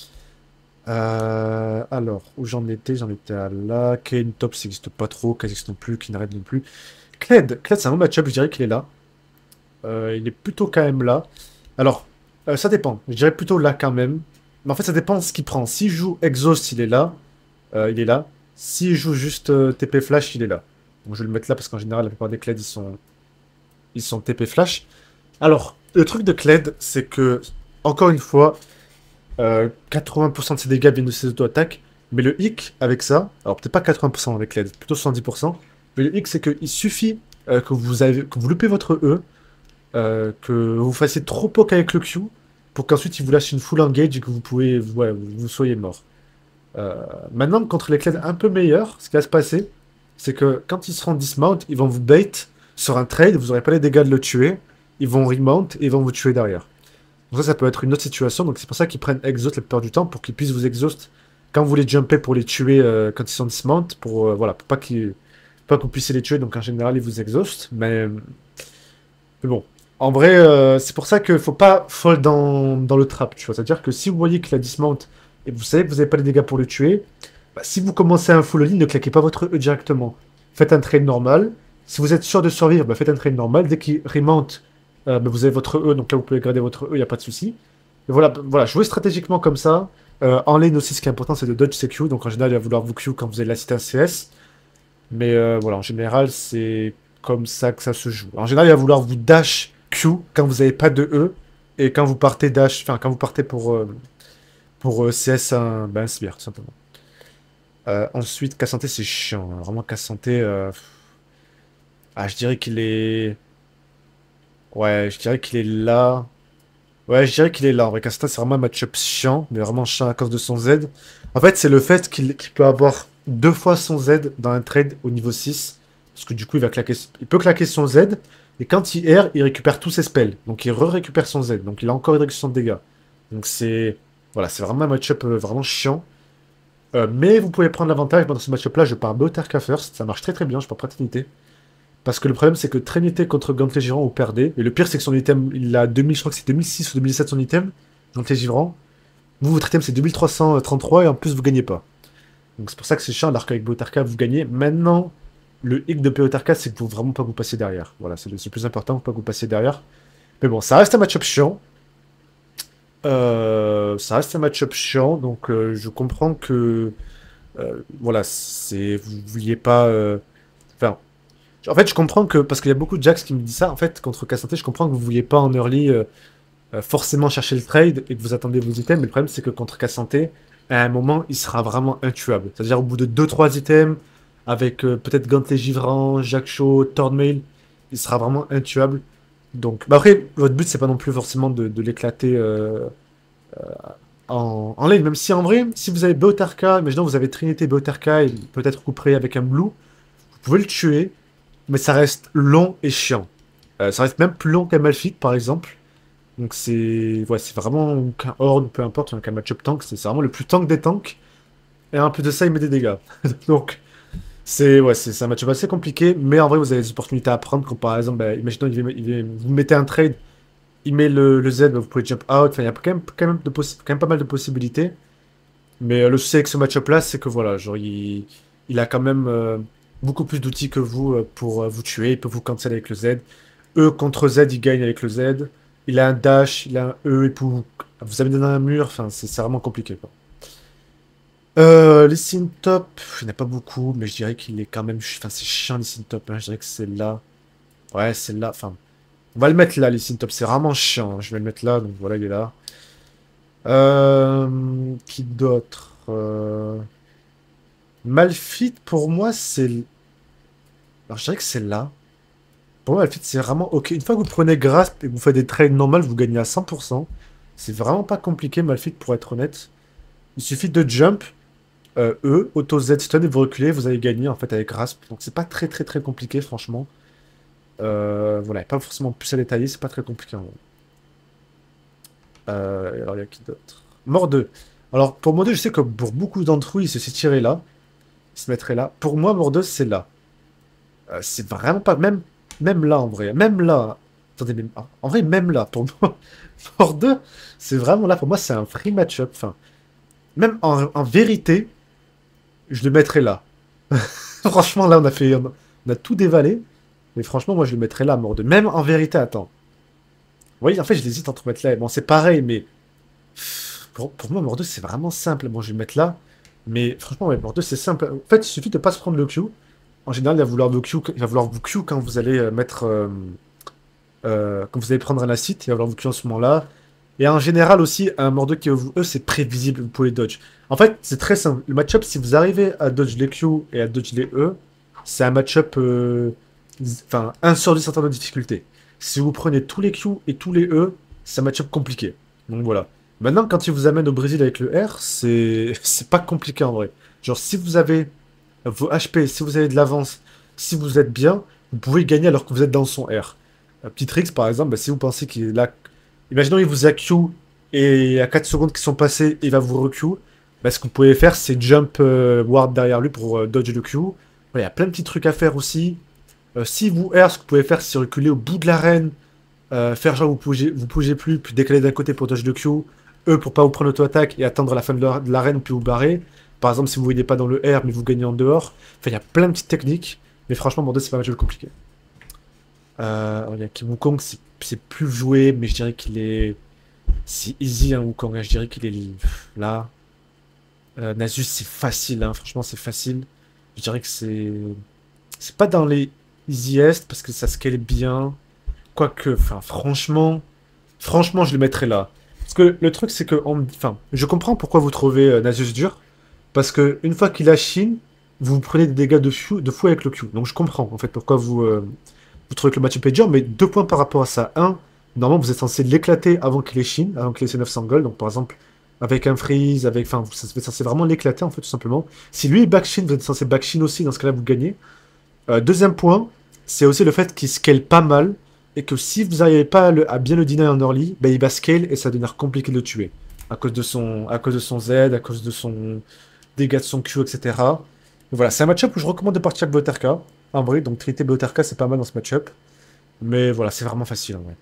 Alors, où j'en étais? J'en étais à là. Kane top, ça n'existe pas trop. Kha'Zix non plus. Kinred non plus. Kled, c'est un bon match-up, je dirais qu'il est là. Il est plutôt quand même là. Alors, ça dépend. Je dirais plutôt là quand même. Mais en fait, ça dépend de ce qu'il prend. S'il joue Exhaust, il est là. Il est là. S'il joue juste TP Flash, il est là. Donc je vais le mettre là parce qu'en général, la plupart des Kled, ils sont TP Flash. Alors, le truc de Kled, c'est que, encore une fois, 80% de ses dégâts viennent de ses auto-attaques. Mais le hic avec ça, alors peut-être pas 80% avec Kled, plutôt 70%. Mais le hic, c'est qu'il suffit que vous loupez votre E, que vous fassiez trop poke avec le Q, pour qu'ensuite il vous lâche une full engage et que vous pouvez, ouais, vous soyez mort. Maintenant, contre les clans un peu meilleurs, ce qui va se passer, c'est que quand ils seront dismount, ils vont vous bait sur un trade, vous n'aurez pas les dégâts de le tuer, ils vont remount et ils vont vous tuer derrière. Donc ça peut être une autre situation, donc c'est pour ça qu'ils prennent exhaust la plupart du temps, pour qu'ils puissent vous exhaust quand vous les jumpez pour les tuer quand ils sont dismount, pour, voilà, pour pas que vous puissiez les tuer, donc en général ils vous exhaustent, mais bon. En vrai, c'est pour ça qu'il faut pas fall dans le trap, tu vois. C'est-à-dire que si vous voyez que la dismount, et vous savez que vous n'avez pas les dégâts pour le tuer, bah, si vous commencez un full all-in, ne claquez pas votre E directement. Faites un trade normal. Si vous êtes sûr de survivre, bah, faites un trade normal. Dès qu'il remount, bah, vous avez votre E, donc là vous pouvez garder votre E, il n'y a pas de souci. Et voilà, voilà, jouez stratégiquement comme ça. En lane aussi, ce qui est important, c'est de dodge ses Q. Donc en général, il va vouloir vous Q quand vous avez la cité un CS. Mais voilà, en général, c'est comme ça que ça se joue. En général, il va vouloir vous dash Q quand vous n'avez pas de E. Et quand vous partez dash, enfin, quand vous partez pour CS un sbire, tout simplement. Ensuite, Cassanté, c'est chiant, hein. Vraiment, Cassanté, ah, je dirais qu'il est... Ouais, je dirais qu'il est là. Ouais, je dirais qu'il est là. En vrai, Cassanté, c'est vraiment un match-up chiant, mais vraiment chiant à cause de son Z. En fait, c'est le fait qu'il peut avoir deux fois son Z dans un trade au niveau 6. Parce que du coup, il peut claquer son Z. Et quand il erre, il récupère tous ses spells. Donc il re-récupère son Z. Donc il a encore une réduction de dégâts. Donc c'est... Voilà, c'est vraiment un match-up vraiment chiant. Mais vous pouvez prendre l'avantage. Dans ce match-up-là, je pars Botarka first. Ça marche très très bien, je pars pas Trinité. Parce que le problème, c'est que Trinité contre Gantley Givrant, vous perdez. Et le pire, c'est que son item, il a 2000, je crois que c'est 2006 ou 2007 son item. Gantley Givrant. Vous, votre item, c'est 2333 et en plus, vous gagnez pas. Donc c'est pour ça que c'est chiant, alors qu'avec Botarka, vous gagnez. Maintenant, le hic de Botarka, c'est que vous vraiment pas vous passer derrière. Voilà, c'est le plus important, pas que vous passiez derrière. Mais bon, ça reste un match-up chiant. Ça reste un match-up chiant, donc je comprends que voilà, c'est vous vouliez pas. Enfin, en fait, je comprends que parce qu'il y a beaucoup de Jax qui me disent ça. En fait, contre Cassanté, je comprends que vous vouliez pas en early forcément chercher le trade et que vous attendez vos items. Mais le problème, c'est que contre Cassanté, à un moment, il sera vraiment intuable. C'est-à-dire au bout de deux trois items, avec peut-être Gantley Givrant, Jacques Chaud, Thornmail, il sera vraiment intuable. Donc, bah après, votre but, c'est pas non plus forcément de l'éclater. En lane, même si en vrai, si vous avez Botarka, imaginons vous avez Trinité Botarka et peut-être couperé avec un blue, vous pouvez le tuer, mais ça reste long et chiant. Ça reste même plus long qu'un Malphite par exemple. Donc c'est ouais, c'est vraiment qu'un Horde, peu importe, qu'un match-up tank, c'est vraiment le plus tank des tanks. Et en plus de ça, il met des dégâts. Donc c'est ouais, c'est un match-up assez compliqué, mais en vrai, vous avez des opportunités à prendre, comme par exemple, bah, imaginons vous mettez un trade, il met le Z, bah, vous pouvez jump out, enfin, il y a quand même pas mal de possibilités. Mais le souci avec ce match-up-là, c'est que voilà, genre, il a quand même beaucoup plus d'outils que vous pour vous tuer. Il peut vous cancel avec le Z. E contre Z, il gagne avec le Z. Il a un dash, il a un E, il peut vous amener dans un mur. Enfin, c'est vraiment compliqué, quoi. Les Sin Top, il n'y en a pas beaucoup, mais je dirais qu'il est quand même... Enfin, c'est chiant, les Sin Top, hein. Je dirais que c'est là. Ouais, c'est là. Enfin, on va le mettre là, les Sin Top. C'est vraiment chiant, hein. Je vais le mettre là, donc voilà, il est là. Qui d'autre Malphite, pour moi, c'est... Alors, je dirais que c'est là. Pour moi, Malphite, c'est vraiment OK. Une fois que vous prenez Grasp et que vous faites des trades normales, vous gagnez à 100%. C'est vraiment pas compliqué, Malphite, pour être honnête. Il suffit de jump, E, auto Z stun, et vous reculez, vous avez gagné, en fait, avec Grasp. Donc, c'est pas très, très, très compliqué, franchement. Voilà, pas forcément plus à détailler, c'est pas très compliqué, en vrai. Alors, il y a qui d'autre Mordeux. Alors, pour Mordeux, je sais que pour beaucoup d'entre eux, il se tiré là. Il se mettrait là. Pour moi, Mordeux, c'est là. C'est vraiment pas... Même là, en vrai. Même là. Attendez, mais... En vrai, même là, pour moi, Mordeux, c'est vraiment là. Pour moi, c'est un free match-up. Enfin, même en vérité, je le mettrais là. Franchement, là, on a tout dévalé. Mais franchement, moi, je le mettrais là, Mordeux. Même en vérité, attends. Oui, en fait, je hésite entre mettre là. Bon, c'est pareil, mais... Pour moi, Mordeux, c'est vraiment simple. Bon, je vais le mettre là. Mais franchement, ouais, Mordeux, c'est simple. En fait, il suffit de pas se prendre le Q. En général, il va vouloir vous Q quand vous allez mettre... quand vous allez prendre un acide, il va vouloir vous Q en ce moment-là. Et en général aussi, un Mordeux qui vous E, c'est prévisible, vous pouvez dodge. En fait, c'est très simple. Le match-up, si vous arrivez à dodge les Q et à dodge les E, c'est un match-up... Enfin, 1 sur 10 en termes de difficulté. Si vous prenez tous les Q et tous les E, c'est un match-up compliqué. Donc voilà. Maintenant, quand il vous amène au Brésil avec le R, c'est pas compliqué en vrai. Genre, si vous avez vos HP, si vous avez de l'avance, si vous êtes bien, vous pouvez gagner alors que vous êtes dans son R. Un petit trick, par exemple, bah, si vous pensez qu'il est là... Imaginons il vous a Q et il y a 4 secondes qui sont passées, il va vous re-Q. Bah, ce que vous pouvez faire, c'est jump ward derrière lui pour dodge le Q. Voilà, il y a plein de petits trucs à faire aussi. Si vous R, ce que vous pouvez faire, c'est reculer au bout de l'arène, faire genre vous bougez plus, puis décaler d'un côté pour dodge le Q, eux pour pas vous prendre l'auto-attaque et attendre la fin de l'arène puis vous barrer. Par exemple, si vous voyez pas dans le R mais vous gagnez en dehors. Enfin, il y a plein de petites techniques, mais franchement, Bordeaux, c'est pas un jeu compliqué. Il y a Kim Wukong, c'est plus joué, mais je dirais qu'il est. C'est easy, hein, Wukong, hein, je dirais qu'il est là. Nasus, c'est facile, hein, franchement, c'est facile. Je dirais que c'est. C'est pas dans les easiest parce que ça scale bien. Quoique, enfin, franchement, je le mettrais là. Parce que le truc, c'est que, enfin, je comprends pourquoi vous trouvez Nasus dur. Parce que une fois qu'il a Shin, vous prenez des dégâts de fou avec le Q. Donc je comprends, en fait, pourquoi vous trouvez que le match-up est dur. Mais deux points par rapport à ça. Un, normalement, vous êtes censé l'éclater avant qu'il ait Shin, avant qu'il ait ses 900 gold. Donc par exemple, avec un freeze, enfin, vous êtes censé vraiment l'éclater, en fait, tout simplement. Si lui, il back Shin, vous êtes censé back Shin aussi. Dans ce cas-là, vous gagnez. Deuxième point, c'est aussi le fait qu'il scale pas mal et que si vous n'arrivez pas à bien le deny en early, ben il va scale et ça va devenir compliqué de le tuer. À cause de son Z, à cause de son dégâts de son Q, etc. Donc voilà, c'est un match-up où je recommande de partir avec Boterka. En vrai, donc Trinité Boterka, c'est pas mal dans ce match-up. Mais voilà, c'est vraiment facile en vrai.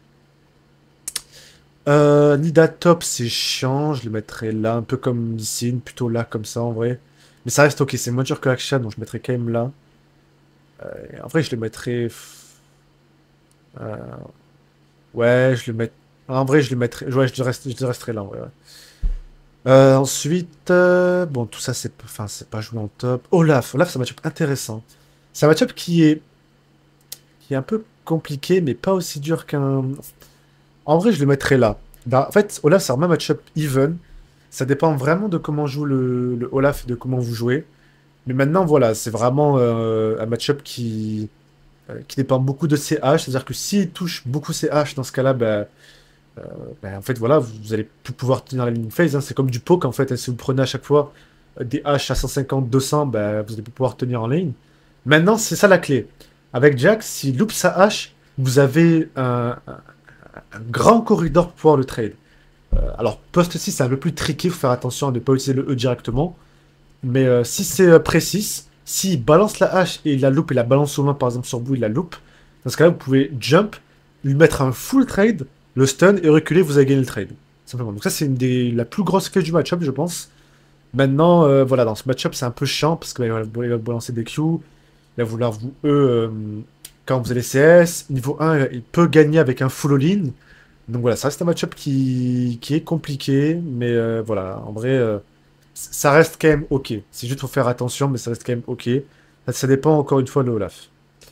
Nida top, c'est chiant. Je le mettrais là, un peu comme Lysine, plutôt là, comme ça en vrai. Mais ça reste ok, c'est moins dur que Akshan, donc je mettrais quand même là. Et en vrai, je le mettrais. Euh, ouais, je le mets. En vrai, je le mettrais. Ouais, je resterai là, en vrai. Ouais. Ensuite, bon, tout ça, enfin, c'est pas joué en top. Olaf, c'est un match-up intéressant. C'est un match-up qui est un peu compliqué, mais pas aussi dur qu'un. En vrai, je le mettrais là. Bah, en fait, Olaf, c'est un match-up even. Ça dépend vraiment de comment joue le Olaf et de comment vous jouez. Mais maintenant, voilà, c'est vraiment un match-up qui dépend beaucoup de CH. C'est-à-dire que s'il touche beaucoup CH, dans ce cas-là, en fait, voilà, vous allez plus pouvoir tenir la ligne phase. Hein. C'est comme du poke, en fait. Hein. Si vous prenez à chaque fois des H à 150, 200, vous allez plus pouvoir tenir en lane. Maintenant, c'est ça la clé. Avec Jack, s'il loupe sa hache, vous avez un grand corridor pour pouvoir le trade. Alors, post 6, c'est un peu plus tricky. Il faut faire attention à ne pas utiliser le E directement. Mais si c'est précis, s'il balance la hache et il la loupe et la balance au loin, par exemple sur vous, il la loupe, dans ce cas-là, vous pouvez jump, lui mettre un full trade, le stun et reculer, vous avez gagné le trade. Simplement. Donc ça, c'est la plus grosse clé du match-up, je pense. Maintenant, voilà, dans ce match-up, c'est un peu chiant parce qu'il va balancer des Q, il va vouloir vous E quand vous allez CS. Niveau 1, il peut gagner avec un full all-in. Donc voilà, ça reste un match-up qui est compliqué, mais voilà, en vrai, ça reste quand même ok. C'est juste faut faire attention, mais ça reste quand même ok. Ça dépend encore une fois de Olaf.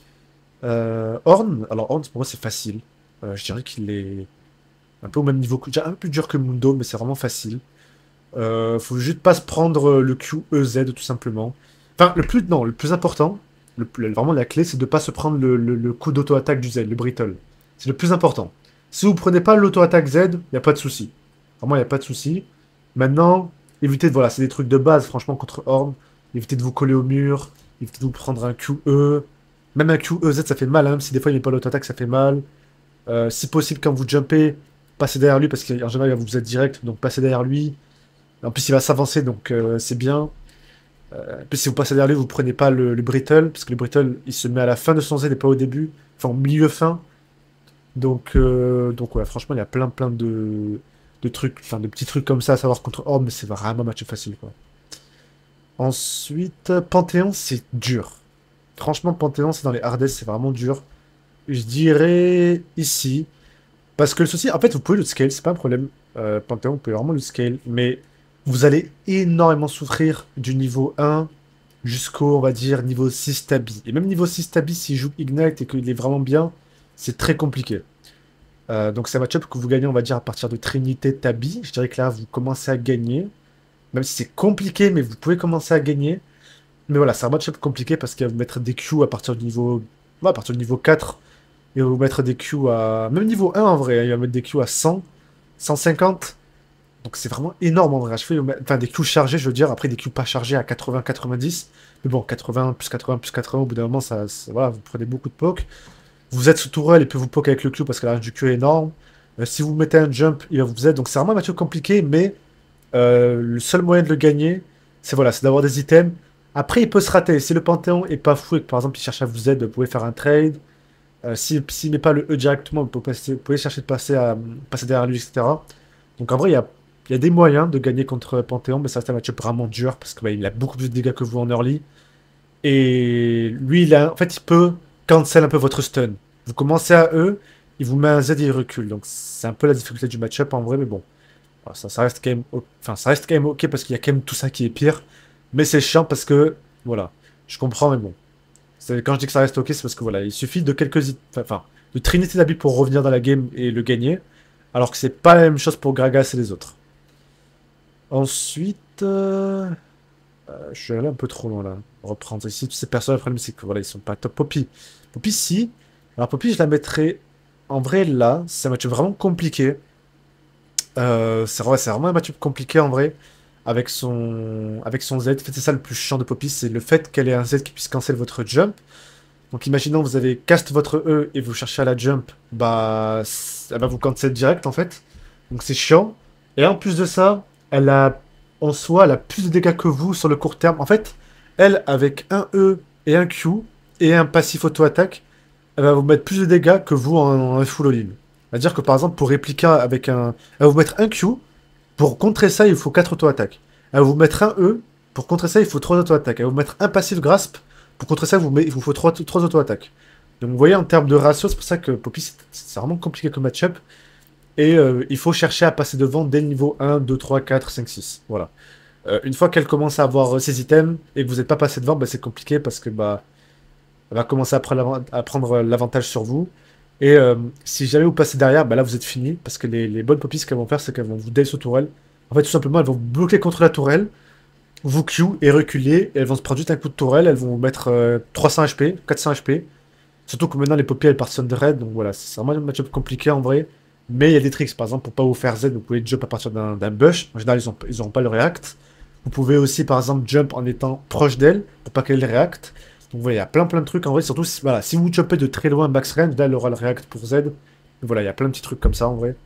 Horn, alors Horn pour moi c'est facile. Je dirais qu'il est un peu au même niveau, déjà un peu plus dur que Mundo, mais c'est vraiment facile. Faut juste pas se prendre le Q E Z tout simplement. Enfin, non, le plus important, vraiment la clé, c'est de pas se prendre le coup d'auto-attaque du Z, le brittle. C'est le plus important. Si vous prenez pas l'auto-attaque Z, il n'y a pas de souci. Vraiment, il n'y a pas de souci. Maintenant, évitez de, voilà, c'est des trucs de base, franchement, contre Horn. Évitez de vous coller au mur, évitez de vous prendre un QE. Même un QE Z, ça fait mal, hein, même si des fois il n'est pas l'auto-attaque, ça fait mal. Si possible, quand vous jumpez, passez derrière lui, parce qu'en général, il va vous êtes direct, donc passez derrière lui. En plus, il va s'avancer, donc c'est bien. En plus, si vous passez derrière lui, vous prenez pas le brittle, parce que le brittle, il se met à la fin de son Z et pas au début. Enfin, au milieu-fin. Donc ouais, franchement, il y a plein de trucs, enfin de petits trucs comme ça à savoir contre Orb, mais c'est vraiment un match facile, quoi. Ensuite, Panthéon, c'est dur. Franchement, Panthéon, c'est dans les hardest, c'est vraiment dur. Je dirais ici. Parce que le souci, en fait, vous pouvez le scale, c'est pas un problème. Panthéon, vous pouvez vraiment le scale, mais vous allez énormément souffrir du niveau 1 jusqu'au, on va dire, niveau 6 tabi. Et même niveau 6 tabi, s'il joue Ignite et qu'il est vraiment bien, c'est très compliqué. Donc c'est un match-up que vous gagnez, on va dire, à partir de Trinité Tabi. Je dirais que là, vous commencez à gagner. Même si c'est compliqué, mais vous pouvez commencer à gagner. Mais voilà, c'est un match-up compliqué parce qu'il va vous mettre des Q à partir du niveau... ouais, à partir du niveau 4. Il va vous mettre des Q à... même niveau 1 en vrai, hein, il va mettre des Q à 100, 150. Donc c'est vraiment énorme en vrai. Je fais, enfin, des Q chargés, je veux dire, après des Q pas chargés à 80-90. Mais bon, 80 plus 80 plus 80, au bout d'un moment, voilà, vous prenez beaucoup de poke. Vous êtes sous tourelle, il peut vous poke avec le Q parce que la range du Q est énorme. Si vous mettez un jump, il va vous aider. Donc c'est vraiment un match compliqué, mais le seul moyen de le gagner, c'est voilà, c'est d'avoir des items. Après, il peut se rater. Si le Panthéon est pas fou et que par exemple il cherche à vous aider, vous pouvez faire un trade. S'il met pas le E directement, vous pouvez chercher de passer derrière lui, etc. Donc en vrai, il y a des moyens de gagner contre Panthéon, mais ça reste un match vraiment dur parce que bah, il a beaucoup plus de dégâts que vous en early. Et lui, en fait, il peut cancel un peu votre stun. Vous commencez à E, il vous met un Z et il recule. Donc c'est un peu la difficulté du match-up en vrai, mais bon. Voilà, ça reste quand même, enfin, ça reste quand même ok parce qu'il y a quand même tout ça qui est pire. Mais c'est chiant parce que, voilà, je comprends, mais bon. Quand je dis que ça reste ok, c'est parce que voilà, il suffit de enfin, de trinité d'habits pour revenir dans la game et le gagner. Alors que c'est pas la même chose pour Gragas et les autres. Ensuite, je suis allé un peu trop loin là. Reprendre ici, tous ces personnages, le problème c'est que voilà, ils sont pas top. Poppy. Poppy, si. Alors Poppy, je la mettrais en vrai là. C'est un match vraiment compliqué. C'est vraiment un match compliqué en vrai. Avec son Z. En fait, c'est ça le plus chiant de Poppy, c'est le fait qu'elle ait un Z qui puisse cancel votre jump. Donc imaginons vous avez cast votre E et vous cherchez à la jump, bah elle va vous cancel direct en fait. Donc c'est chiant. Et en plus de ça, elle a en soi elle a plus de dégâts que vous sur le court terme. En fait, elle avec un E et un Q et un passif auto-attaque, elle va vous mettre plus de dégâts que vous en full all-in. C'est-à-dire que par exemple pour répliquer avec un. Elle va vous mettre un Q, pour contrer ça il faut 4 auto-attaques. Elle va vous mettre un E, pour contrer ça il faut 3 auto-attaques. Elle va vous mettre un passif grasp, pour contrer ça il vous faut 3 auto-attaques. Donc vous voyez en termes de ratio, c'est pour ça que Poppy c'est vraiment compliqué comme match-up. Et il faut chercher à passer devant dès le niveau 1, 2, 3, 4, 5, 6. Voilà. Une fois qu'elle commence à avoir ses items et que vous n'êtes pas passé devant, bah, c'est compliqué parce que bah, elle va commencer à prendre l'avantage sur vous. Et si jamais vous passez derrière, bah là vous êtes fini. Parce que les bonnes poppies, ce qu'elles vont faire, c'est qu'elles vont vous daze aux tourelles. En fait, tout simplement, elles vont vous bloquer contre la tourelle, vous Q et reculer. Et elles vont se prendre juste un coup de tourelle. Elles vont vous mettre 300 HP, 400 HP. Surtout que maintenant les poppies elles partent de raid. Donc voilà, c'est vraiment un match-up compliqué en vrai. Mais il y a des tricks. Par exemple, pour pas vous faire Z, vous pouvez jump à partir d'un bush. En général, ils n'auront pas le react. Vous pouvez aussi, par exemple, jump en étant proche d'elle pour pas qu'elle le react. Donc voilà, il y a plein de trucs en vrai. Surtout voilà, si vous jumpez de très loin max range, là elle aura le react pour Z. Donc voilà, il y a plein de petits trucs comme ça en vrai.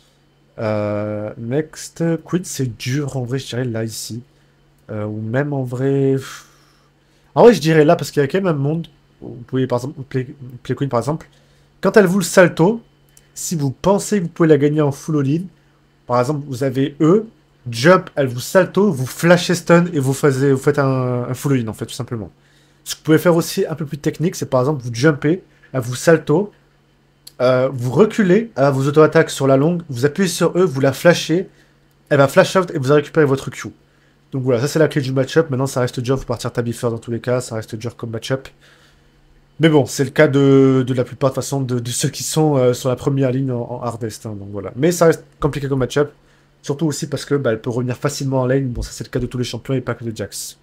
Next, Quid c'est dur en vrai, je dirais là ici. Ou même en vrai. En vrai, je dirais là parce qu'il y a quand même un monde. Vous pouvez par exemple, play Queen par exemple. Quand elle vous le salto, si vous pensez que vous pouvez la gagner en full all-in, par exemple, vous avez E, jump, elle vous salto, vous flashez stun et vous faites un full all-in en fait, tout simplement. Ce que vous pouvez faire aussi un peu plus technique, c'est par exemple vous jumpez, elle vous salto, vous reculez, elle vous auto-attaque sur la longue, vous appuyez sur E, vous la flashez, elle va flash out et vous récupérez votre Q. Donc voilà, ça c'est la clé du match-up. Maintenant, ça reste dur, faut partir tabiffer dans tous les cas, ça reste dur comme match-up. Mais bon, c'est le cas de la plupart de toute façon de ceux qui sont sur la première ligne en hardest. Hein, donc voilà. Mais ça reste compliqué comme match-up. Surtout aussi parce que bah, elle peut revenir facilement en lane. Bon, ça c'est le cas de tous les champions et pas que de Jax.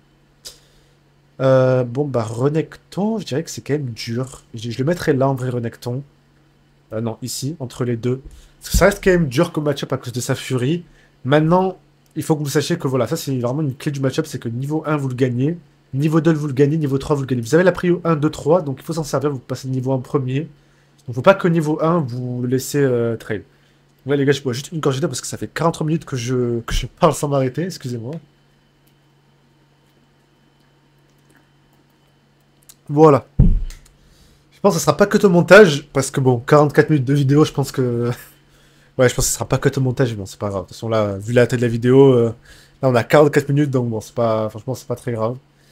Bon, bah Renekton, je dirais que c'est quand même dur. Je le mettrais là en vrai, Renekton. Non, ici, entre les deux. Parce que ça reste quand même dur comme match-up à cause de sa furie. Maintenant, il faut que vous sachiez que voilà, ça c'est vraiment une clé du match-up, c'est que niveau 1 vous le gagnez, niveau 2 vous le gagnez, niveau 3 vous le gagnez. Vous avez la prio 1, 2, 3, donc il faut s'en servir, vous passez niveau 1 premier. Donc faut pas que niveau 1 vous le laissez trail. Ouais les gars, je bois juste une gorgée d'eau parce que ça fait 43 minutes que je parle sans m'arrêter, excusez-moi. Voilà. Je pense que ce sera pas que au montage, parce que bon, 44 minutes de vidéo, je pense que... Ouais, je pense que ce sera pas que au montage, mais bon, c'est pas grave. De toute façon, là, vu la tête de la vidéo, là, on a 44 minutes, donc bon, c'est pas... Franchement, c'est pas très grave.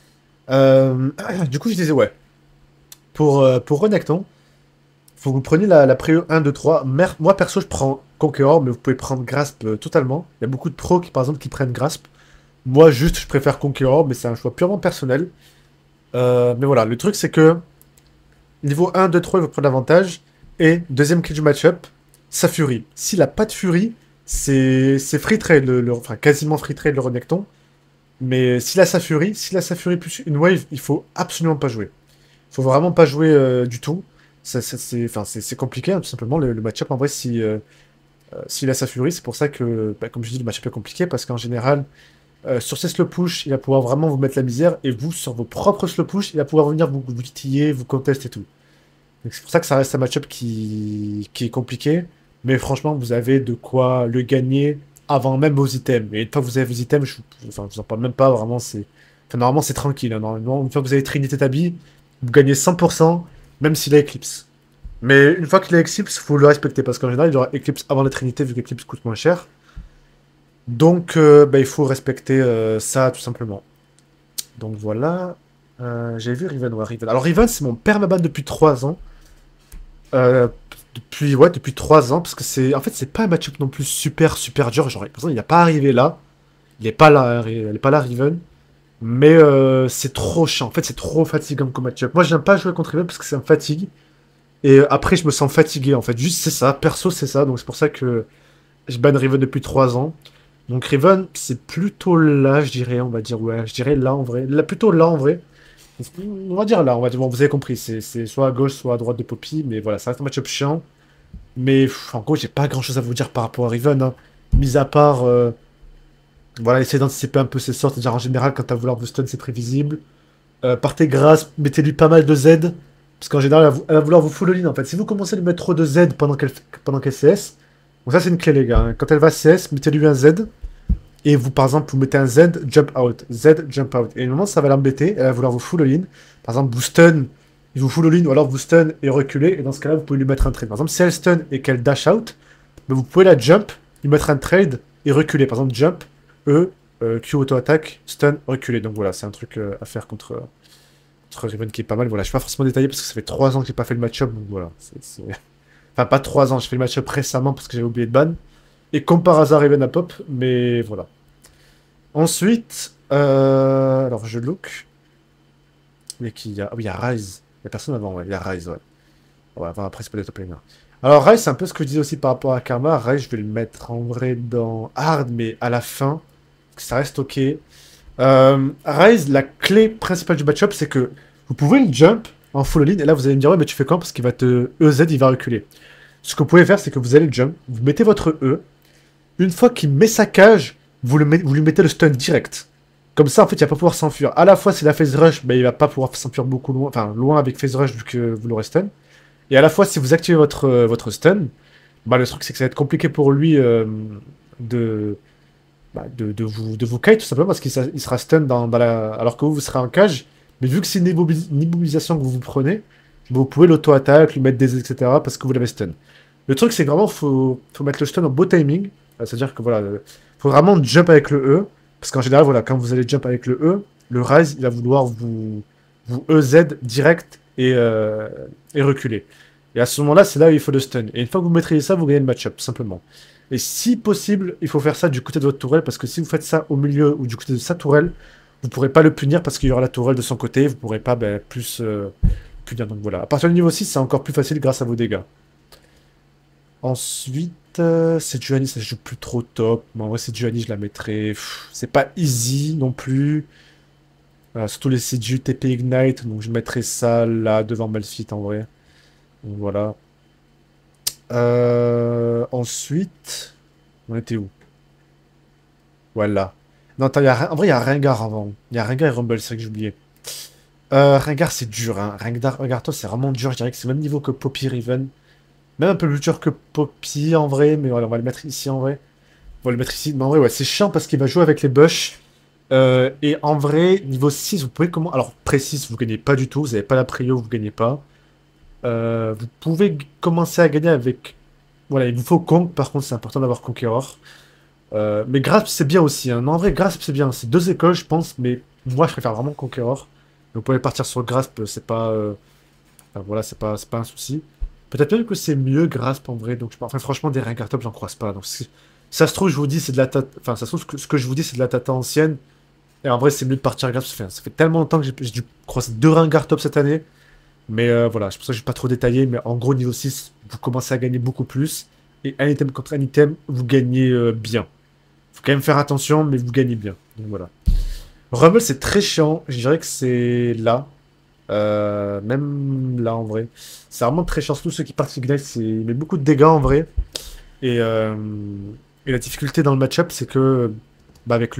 Du coup, je disais, ouais. Pour Renekton, faut que vous preniez la prio 1, 2, 3. Moi, perso, je prends Conqueror, mais vous pouvez prendre Grasp totalement. Il y a beaucoup de pros, qui, par exemple, qui prennent Grasp. Moi, juste, je préfère Conqueror, mais c'est un choix purement personnel. Mais voilà, le truc, c'est que niveau 1, 2, 3, il va prendre l'avantage. Et deuxième clé du match-up, sa furie. S'il a pas de furie, c'est free trade, enfin quasiment free trade le Renekton. Mais s'il a sa furie plus une wave, il faut absolument pas jouer. Il faut vraiment pas jouer du tout. C'est compliqué, hein, tout simplement, le match-up. En vrai, si s'il a sa furie. C'est pour ça que, bah, comme je dis, le match est peu compliqué, parce qu'en général, sur ses slow push, il va pouvoir vraiment vous mettre la misère, et vous, sur vos propres slow push, il va pouvoir venir vous titiller, vous contester et tout. Donc c'est pour ça que ça reste un match-up qui est compliqué, mais franchement, vous avez de quoi le gagner avant même vos items. Et une fois que vous avez vos items, enfin, je vous en parle même pas, vraiment, c'est... Enfin, normalement, c'est tranquille, hein. Normalement, une fois que vous avez Trinité Tabi, vous gagnez 100%, même s'il a Eclipse. Mais une fois qu'il a Eclipse, faut le respecter, parce qu'en général, il aura Eclipse avant la Trinité, vu qu'Eclipse coûte moins cher. Donc, bah, il faut respecter ça, tout simplement. Donc voilà. J'avais vu Riven, ouais, Riven. Alors Riven, c'est mon permaban depuis 3 ans. Euh, depuis 3 ans, parce que c'est... En fait, c'est pas un match-up non plus super dur. Genre, par exemple, il n'est pas arrivé là. Il est pas là, Riven. Mais c'est trop chiant. En fait, c'est trop fatigant comme match-up. Moi, j'aime pas jouer contre Riven parce que ça me fatigue. Et après, je me sens fatigué, en fait. Juste, c'est ça. Perso, c'est ça. Donc, c'est pour ça que je banne Riven depuis 3 ans. Donc, Riven, c'est plutôt là, je dirais. On va dire, ouais, je dirais là, en vrai. Là, plutôt là, en vrai. On va dire là, on va dire, bon, vous avez compris. C'est soit à gauche, soit à droite de Poppy. Mais voilà, ça reste un match-up chiant. Mais en gros, j'ai pas grand-chose à vous dire par rapport à Riven, hein. Mis à part... voilà, essayez d'anticiper un peu ses sorts. C'est-à-dire, en général, quand à vouloir vous stun, c'est prévisible. Partez grâce, mettez-lui pas mal de Z. Parce qu'en général, elle va vouloir vous full in en fait. Si vous commencez à lui mettre trop de Z pendant qu'elle CS, donc ça c'est une clé les gars, hein. Quand elle va CS, mettez-lui un Z. Et vous, par exemple, vous mettez un Z, jump out. Z, jump out. Et au moment ça va l'embêter, elle va vouloir vous full in. Par exemple, vous stun, il vous full in, ou alors vous stun et reculer. Et dans ce cas-là, vous pouvez lui mettre un trade. Par exemple, si elle stun et qu'elle dash out, ben, vous pouvez la jump, lui mettre un trade et reculer. Par exemple, jump, E, Q auto-attaque, stun, reculer. Donc voilà, c'est un truc à faire contre Riven qui est pas mal. Voilà, je vais pas forcément détailler parce que ça fait 3 ans que j'ai pas fait le match-up. Donc voilà, enfin, pas 3 ans, j'ai fait le match-up récemment parce que j'avais oublié de ban. Et comme par hasard, Riven a pop, mais voilà. Ensuite, alors je look. Mais qui y a... Ah oui, il y a Ryze. Il y a personne avant, ouais. Il y a Ryze, ouais. Ouais, enfin, après, c'est pas des top laners. Alors, Ryze, c'est un peu ce que je disais aussi par rapport à Karma. Ryze, je vais le mettre en vrai dans Hard, mais à la fin. Ça reste ok. Ryze, la clé principale du match-up, c'est que vous pouvez le jump en full line. Et là, vous allez me dire, ouais, mais tu fais quand? Parce qu'il va te EZ, il va reculer. Ce que vous pouvez faire, c'est que vous allez le jump. Vous mettez votre E. Une fois qu'il met sa cage, vous lui mettez le stun direct. Comme ça, en fait, il va pas pouvoir s'enfuir. À la fois, s'il a phase rush, bah, il va pas pouvoir s'enfuir beaucoup loin, enfin, loin avec phase rush vu que vous l'aurez stun. Et à la fois, si vous activez votre stun, bah, le truc, c'est que ça va être compliqué pour lui de, de vous kite, tout simplement, parce qu'il sera stun alors que vous serez en cage. Mais vu que c'est une immobilisation que vous prenez, bah, vous pouvez l'auto-attaque, lui mettre des etc. parce que vous l'avez stun. Le truc, c'est que vraiment, faut mettre le stun au beau timing. C'est-à-dire que voilà, faut vraiment jump avec le E. Parce qu'en général, voilà, quand vous allez jump avec le E, le Ryze, il va vouloir vous EZ direct et reculer. Et à ce moment-là, c'est là où il faut le stun. Et une fois que vous maîtrisez ça, vous gagnez le match-up, simplement. Et si possible, il faut faire ça du côté de votre tourelle, parce que si vous faites ça au milieu ou du côté de sa tourelle, vous ne pourrez pas le punir parce qu'il y aura la tourelle de son côté, vous ne pourrez pas plus punir. Donc voilà. À partir du niveau 6, c'est encore plus facile grâce à vos dégâts. Ensuite, cette Juani, ça joue plus trop top. Mais en vrai, cette Juani, je la mettrais. C'est pas easy non plus. Surtout les CDU TP Ignite. Donc je mettrais ça là devant Malphite en vrai. Donc voilà. Ensuite, on était où? Voilà. Non, attends, en vrai, il y a Rengar avant. Il y a Rengar et Rumble, c'est vrai que j'ai oublié. Rengar, c'est dur, hein. Rengar, c'est vraiment dur. Je dirais que c'est le même niveau que Poppy Riven. Même un peu plus dur que Poppy en vrai, mais voilà, on va le mettre ici en vrai. On va le mettre ici. Mais en vrai, ouais, c'est chiant parce qu'il va jouer avec les bush. Et en vrai, niveau 6, vous pouvez comment... Alors, précis, vous gagnez pas du tout. Vous n'avez pas la prio, vous gagnez pas. Vous pouvez commencer à gagner avec... Voilà, il vous faut Conk. Par contre, c'est important d'avoir Conqueror. Mais Grasp, c'est bien aussi, hein. Non, en vrai, Grasp, c'est bien. C'est 2 écoles, je pense. Mais moi, je préfère vraiment Conqueror. Vous pouvez partir sur Grasp, c'est pas... Enfin, voilà, c'est pas un souci. Peut-être même que c'est mieux Grasp en vrai. Donc, enfin, franchement, des Rengar top, j'en croise pas. Donc, ça se trouve, je vous dis, c'est de la tata. Enfin, ça se trouve, ce que je vous dis, c'est de la tata ancienne. Et en vrai, c'est mieux de partir Grasp. Ça fait tellement longtemps que j'ai dû croiser 2 Rengar top cette année. Mais voilà, c'est pour ça que je vais pas trop détailler. Mais en gros, niveau 6, vous commencez à gagner beaucoup plus. Et un item contre un item, vous gagnez bien. Faut quand même faire attention, mais vous gagnez bien. Donc voilà. Rumble, c'est très chiant. Je dirais que c'est là. Même là en vrai. C'est vraiment très chiant. Tous ceux qui partent Ignite, il met beaucoup de dégâts en vrai. Et, euh, et la difficulté dans le match-up, c'est que bah, avec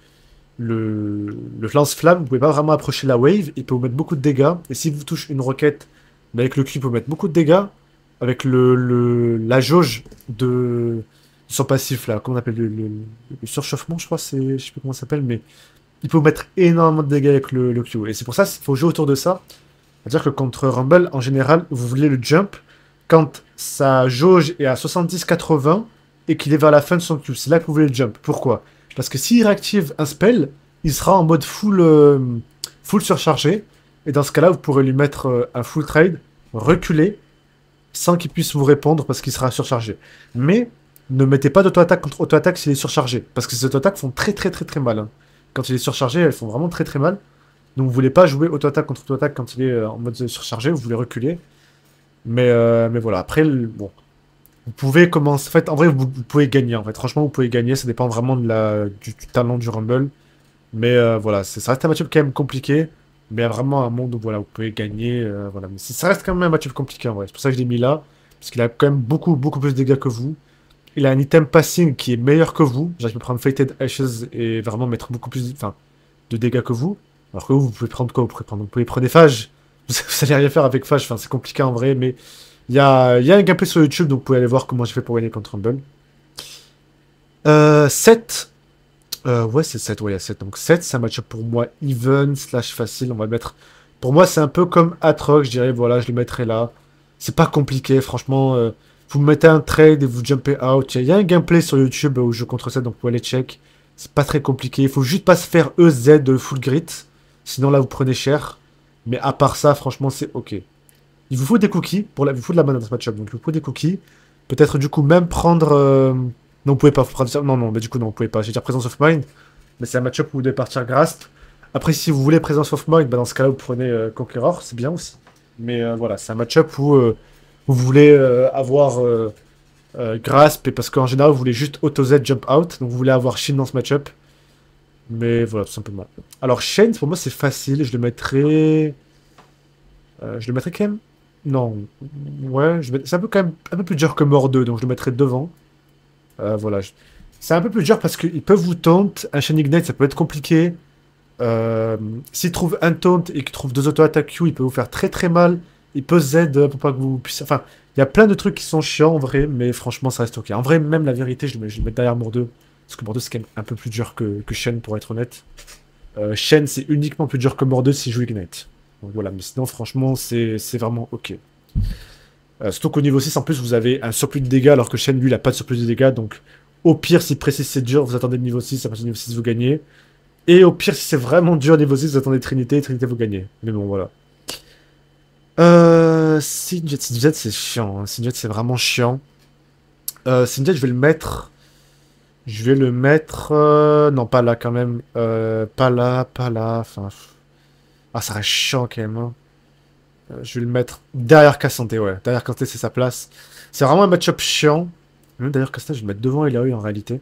le lance-flamme, vous pouvez pas vraiment approcher la wave, il peut vous mettre beaucoup de dégâts. Et si vous touchez une roquette, mais avec le Q, il peut vous mettre beaucoup de dégâts. Avec la jauge de son passif là, comment on appelle le surchauffement, je crois, je sais plus comment ça s'appelle, mais il peut vous mettre énormément de dégâts avec le Q. Et c'est pour ça qu'il faut jouer autour de ça. C'est-à-dire que contre Rumble, en général, vous voulez le jump quand sa jauge est à 70-80 et qu'il est vers la fin de son Q. C'est là que vous voulez le jump. Pourquoi? Parce que s'il réactive un spell, il sera en mode full surchargé. Et dans ce cas-là, vous pourrez lui mettre un full trade, reculer, sans qu'il puisse vous répondre parce qu'il sera surchargé. Mais ne mettez pas d'auto-attaque contre auto-attaque s'il est surchargé. Parce que ces auto-attaques font très mal, hein. Quand il est surchargé, elles font vraiment très mal. Donc vous voulez pas jouer auto-attaque contre auto-attaque quand il est en mode surchargé, vous voulez reculer. Mais voilà, après, bon, vous pouvez commencer. En fait, en vrai, vous pouvez gagner. En fait, franchement, vous pouvez gagner. Ça dépend vraiment du talent du Rumble. Mais voilà, ça reste un match-up quand même compliqué. Mais il y a vraiment un monde où voilà, vous pouvez gagner. Voilà. Mais ça reste quand même un match-up compliqué en vrai. C'est pour ça que je l'ai mis là. Parce qu'il a quand même beaucoup plus de dégâts que vous. Il a un item passing qui est meilleur que vous. Genre, il peut prendre Fated Ashes et vraiment mettre beaucoup plus de dégâts que vous. Alors que vous pouvez prendre quoi? Vous pouvez prendre des phages. Vous allez rien faire avec phage. Enfin, c'est compliqué en vrai. Mais il y a un gameplay sur YouTube. Donc vous pouvez aller voir comment j'ai fait pour gagner contre Rumble. 7. Ouais, c'est 7, ouais, il y a 7. Donc 7, c'est un match-up pour moi even slash facile. On va le mettre. Pour moi, c'est un peu comme Atrox, je dirais, voilà, je le mettrai là. C'est pas compliqué, franchement. Vous mettez un trade et vous jumpez out. Il y a un gameplay sur YouTube où je joue contre 7, donc vous pouvez aller check. C'est pas très compliqué. Il faut juste pas se faire EZ de full grit. Sinon, là, vous prenez cher. Mais à part ça, franchement, c'est ok. Il vous faut des cookies. Il vous faut de la mana dans ce match-up. Donc, il vous faut des cookies. Peut-être, du coup, même prendre. Non, vous pouvez pas. Vous prendre... Non, non, mais du coup, non, vous pouvez pas. J'ai dire Presence of Mind. Mais c'est un match-up où vous devez partir Grasp. Après, si vous voulez Presence of Mind, bah, dans ce cas-là, vous prenez Conqueror. C'est bien aussi. Mais voilà, c'est un match-up où vous voulez avoir Grasp. Et parce qu'en général, vous voulez juste Auto-Z Jump Out. Donc, vous voulez avoir Shin dans ce match-up. Mais voilà, tout simplement. Alors, Shen, pour moi, c'est facile. Je le mettrais quand même. Non. Ouais, c'est un peu quand même un peu plus dur que Mort 2, donc je le mettrais devant. Voilà. C'est un peu plus dur parce qu'ils peuvent vous taunt. Un Chain Ignite, ça peut être compliqué. S'il trouve un taunt et qu'il trouve deux auto-attaques Q, il peut vous faire très mal. Il peut Z pour pas que vous puissiez. Enfin, il y a plein de trucs qui sont chiants en vrai, mais franchement, ça reste ok. En vrai, même la vérité, je le mets derrière Mort 2. Parce que Mort 2, c'est quand même un peu plus dur que Shen, pour être honnête. Shen, c'est uniquement plus dur que Mort 2 si je joue Ignite. Donc voilà, mais sinon, franchement, c'est vraiment ok. Surtout qu'au niveau 6, en plus, vous avez un surplus de dégâts, alors que Shen, lui, il a pas de surplus de dégâts. Donc, au pire, si précise c'est dur, vous attendez le niveau 6, à partir du niveau 6, vous gagnez. Et au pire, si c'est vraiment dur niveau 6, vous attendez Trinité, Trinité, vous gagnez. Mais bon, voilà. Sinjet, c'est chiant. Hein. Sinjet, c'est vraiment chiant. Sinjet, je vais le mettre. Je vais le mettre. Non, pas là quand même. Pas là, pas là. Enfin. Ah, ça reste chiant quand même. Hein. Je vais le mettre derrière Cassante, ouais. Derrière Cassante, c'est sa place. C'est vraiment un match-up chiant. Même d'ailleurs, Cassante, je vais le mettre devant Ilaoi en réalité.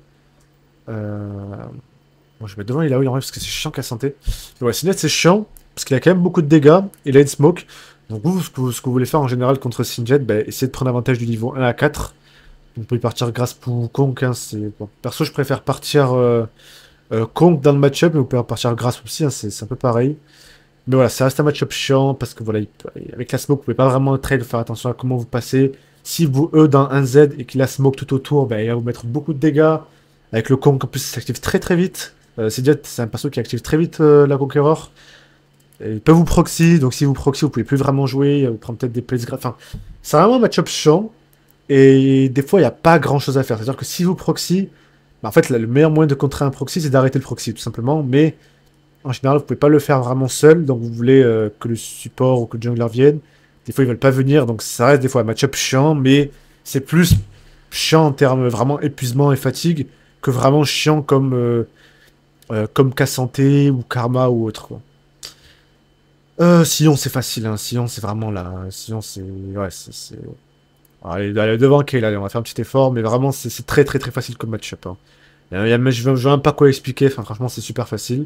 Bon, je vais mettre devant Ilaoi en vrai parce que c'est chiant Cassante. Ouais, Sinjet, c'est chiant parce qu'il a quand même beaucoup de dégâts. Il a une smoke. Donc, vous, ce que vous voulez faire en général contre Sinjet, bah, essayez de prendre avantage du niveau 1 à 4. Vous pouvez partir grâce pour Kong. Hein, bon. Perso, je préfère partir Kong dans le match-up, mais vous pouvez partir grâce aussi. Hein, c'est un peu pareil. Mais voilà, ça reste un match-up chiant parce que voilà, avec la smoke, vous pouvez pas vraiment trade, faire attention à comment vous passez. Si vous E dans un Z et qu'il a smoke tout autour, ben, il va vous mettre beaucoup de dégâts. Avec le Kong, en plus, ça s'active très vite. C'est un perso qui active très vite la Conqueror. Et il peut vous proxy, donc si vous proxy, vous pouvez plus vraiment jouer. Il va vous prendre peut-être des plays. Enfin, c'est vraiment un match-up chiant. Et des fois, il n'y a pas grand-chose à faire. C'est-à-dire que si vous proxy, bah, en fait, le meilleur moyen de contrer un proxy, c'est d'arrêter le proxy, tout simplement. Mais en général, vous pouvez pas le faire vraiment seul, donc vous voulez que le support ou que le jungler vienne. Des fois, ils veulent pas venir, donc ça reste des fois un match-up chiant, mais c'est plus chiant en termes vraiment épuisement et fatigue que vraiment chiant comme Cassante ou Karma ou autre, quoi. Sion, c'est facile, hein. Sion, c'est vraiment là. Sion, c'est... Ouais, c'est... Allez, devant Kale, allez, on va faire un petit effort, mais vraiment, c'est très facile comme match-up. Hein. Je ne même pas quoi expliquer, enfin, franchement, c'est super facile.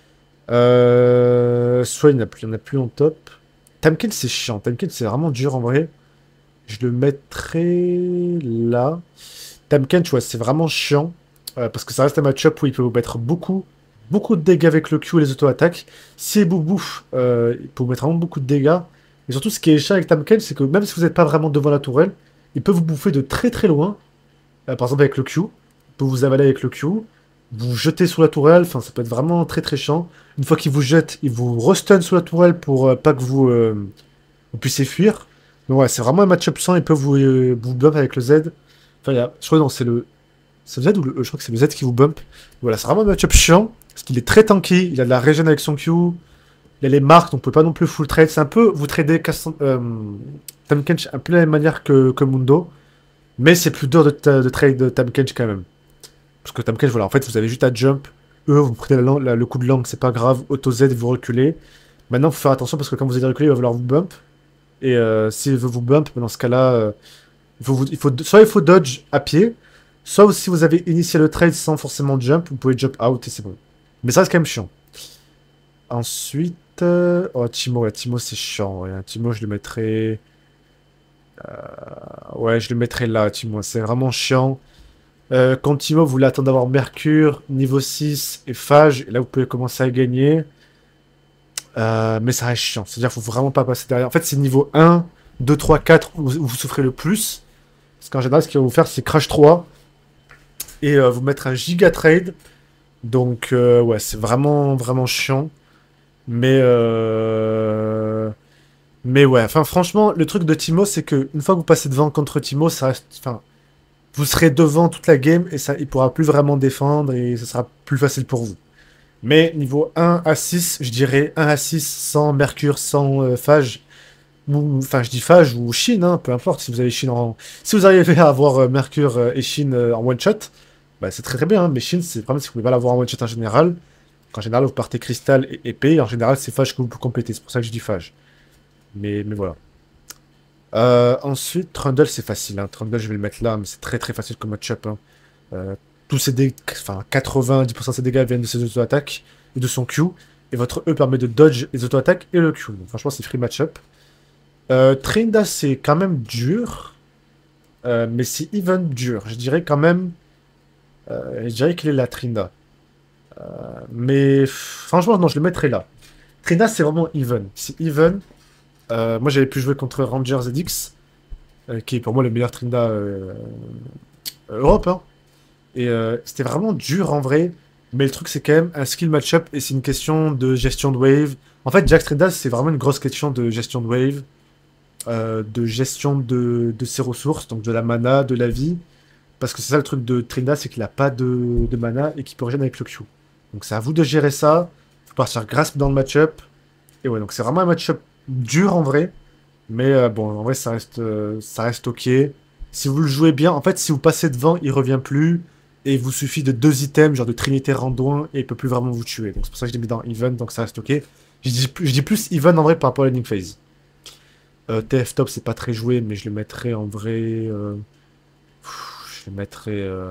Soit il n'y en a plus en top. Tamkin, c'est chiant. Tamkin, c'est vraiment dur en vrai. Je le mettrais là. Tahm Kench, ouais, c'est vraiment chiant. Parce que ça reste un match-up où il peut vous mettre beaucoup de dégâts avec le Q et les auto-attaques. Si il vous bouffe, il peut vous mettre vraiment beaucoup de dégâts. Et surtout, ce qui est chiant avec Tahm Kench, c'est que même si vous n'êtes pas vraiment devant la tourelle, il peut vous bouffer de très loin. Par exemple avec le Q. Il peut vous avaler avec le Q. Vous jetez sous la tourelle. Enfin, ça peut être vraiment très chiant. Une fois qu'il vous jette, il vous restun sous la tourelle pour pas que vous puissiez fuir. Donc ouais, c'est vraiment un match-up sans. Il peut vous bump avec le Z. Enfin, je crois que non, c'est le Z ou le E? Je crois que c'est le Z qui vous bump. Voilà, c'est vraiment un match-up chiant. Parce qu'il est très tanky. Il a de la régène avec son Q. Il a les marques, donc on peut pas non plus full trade. C'est un peu, vous tradez Tahm Kench un peu de la même manière que Mundo. Mais c'est plus dur de trade Tahm Kench quand même. Parce que Tahm Kench, voilà, en fait, vous avez juste à jump. Eux, vous prenez le coup de langue, c'est pas grave. Auto Z, vous reculez. Maintenant, il faut faire attention parce que quand vous allez reculer, il va falloir vous bump. Et s'il veut vous bump, dans ce cas-là, soit il faut dodge à pied, soit si vous avez initié le trade sans forcément jump, vous pouvez jump out et c'est bon. Mais ça, c'est quand même chiant. Ensuite, oh, Timo, ouais, Timo, c'est chiant. Ouais. Timo, je le mettrais. Ouais, je le mettrais là, Timo. C'est vraiment chiant. Quand Timo, vous voulez attendre d'avoir Mercure, niveau 6 et Phage, et là, vous pouvez commencer à gagner. Mais ça reste chiant. C'est-à-dire qu'il faut vraiment pas passer derrière. En fait, c'est niveau 1, 2, 3, 4 où vous souffrez le plus. Parce qu'en général, ce qu'il va vous faire, c'est Crash 3 et vous mettre un giga trade. Donc, ouais, c'est vraiment chiant. Mais ouais, enfin, franchement, le truc de Timo, c'est que une fois que vous passez devant contre Timo, ça reste. Enfin, vous serez devant toute la game et ça, il pourra plus vraiment défendre et ça sera plus facile pour vous. Mais niveau 1 à 6, je dirais 1 à 6 sans Mercure, sans Phage. Enfin, je dis Phage ou Shin, hein, peu importe si vous avez Shin en. Si vous arrivez à avoir Mercure et Shin en one shot, bah, c'est très bien, hein, mais Shin, c'est le problème, c'est que vous pouvez pas l'avoir en one shot en général. En général, vous partez cristal et épée, et en général, c'est Phage que vous pouvez compléter, c'est pour ça que je dis Phage. Mais voilà. Ensuite, Trundle, c'est facile. Hein. Trundle, je vais le mettre là, mais c'est très facile comme match-up. Hein. Tous ses dégâts, enfin 90% de ses dégâts viennent de ses auto-attaques et de son Q. Et votre E permet de dodge les auto-attaques et le Q. Donc, franchement, c'est free match-up. Trinda, c'est quand même dur. Mais c'est even dur. Je dirais quand même. Je dirais qu'il est là, Trinda. Mais franchement, non, je le mettrais là. Trinda, c'est vraiment even. C'est even. Moi, j'avais pu jouer contre Rangers ZX, qui est pour moi le meilleur Trinda Europe. Hein. Et c'était vraiment dur en vrai. Mais le truc, c'est quand même un skill match-up et c'est une question de gestion de wave. En fait, Jack Trinda, c'est vraiment une grosse question de gestion de wave, de gestion de ses ressources, donc de la mana, de la vie. Parce que c'est ça le truc de Trinda, c'est qu'il n'a pas de mana et qu'il peut régénérer avec le Q. Donc c'est à vous de gérer ça. Il faut partir grasp dans le match-up. Et ouais, donc c'est vraiment un match-up dur en vrai. Mais bon, en vrai, ça reste ok. Si vous le jouez bien, en fait, si vous passez devant, il revient plus. Et il vous suffit de 2 items, genre de Trinité Randouin, et il peut plus vraiment vous tuer. Donc c'est pour ça que je l'ai mis dans Even, donc ça reste ok. Je dis plus Even en vrai par rapport à l'ending phase. TF top, c'est pas très joué, mais je le mettrais en vrai. Je le mettrais.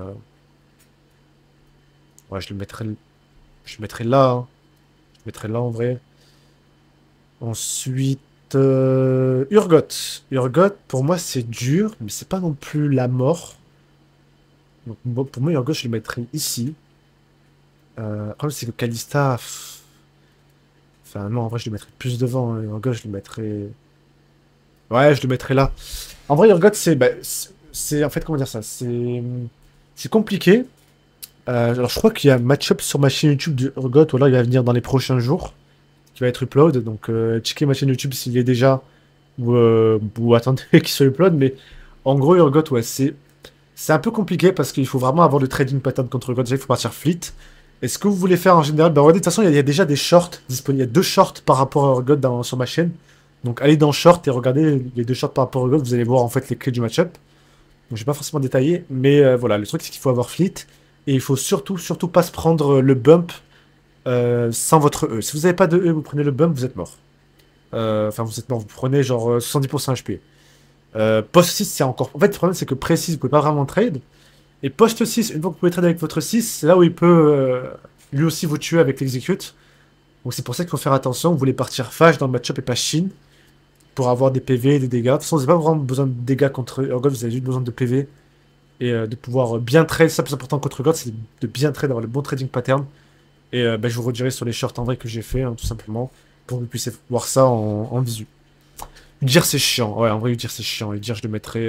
Ouais, je le mettrais. Je le mettrais là. Hein. Je le mettrais là en vrai. Ensuite. Urgot. Urgot, pour moi, c'est dur, mais c'est pas non plus la mort. Donc, bon, pour moi, Urgot, je le mettrais ici. Après, c'est que Kalista. Enfin, non, en vrai, je le mettrais plus devant. Hein. Urgot, je le mettrais. Ouais, je le mettrais là. En vrai, Urgot, c'est. Bah, c'est en fait, comment dire ça? C'est compliqué. Alors, je crois qu'il y a un match-up sur ma chaîne YouTube du Urgot, ou alors il va venir dans les prochains jours. Qui va être upload. Donc, checkez ma chaîne YouTube s'il est déjà. Ou attendez qu'il soit upload. Mais en gros, Urgot, ouais, c'est un peu compliqué parce qu'il faut vraiment avoir le trading pattern contre Urgot. Déjà, il faut partir fleet. Et ce que vous voulez faire en général, bah regardez, de toute façon, il y a déjà des shorts disponibles. Il y a 2 shorts par rapport à Urgot sur ma chaîne. Donc, allez dans short et regardez les 2 shorts par rapport à Urgot. Vous allez voir en fait les clés du match-up. Donc, je vais pas forcément détailler. Mais voilà, le truc, c'est qu'il faut avoir fleet. Et il faut surtout pas se prendre le bump sans votre E. Si vous n'avez pas de E, vous prenez le bump, vous êtes mort. Enfin, vous êtes mort, vous prenez genre 70% HP. Post 6, c'est encore. En fait, le problème, c'est que pré-6, vous pouvez pas vraiment trade. Et post 6, une fois que vous pouvez trade avec votre 6, c'est là où il peut lui aussi vous tuer avec l'execute. Donc, c'est pour ça qu'il faut faire attention. Vous voulez partir Phage dans le match-up et pas Shin pour avoir des PV, des dégâts. De toute façon, vous n'avez pas vraiment besoin de dégâts contre Urgot, vous avez juste besoin de PV et de pouvoir bien trade. Ça, le plus important contre God, c'est de bien trade, d'avoir le bon trading pattern. Et bah, je vous redirai sur les shorts en vrai que j'ai fait, hein, tout simplement, pour que vous puissiez voir ça en visu. Dire c'est chiant, ouais, en vrai, dire c'est chiant. Et dire je le mettrais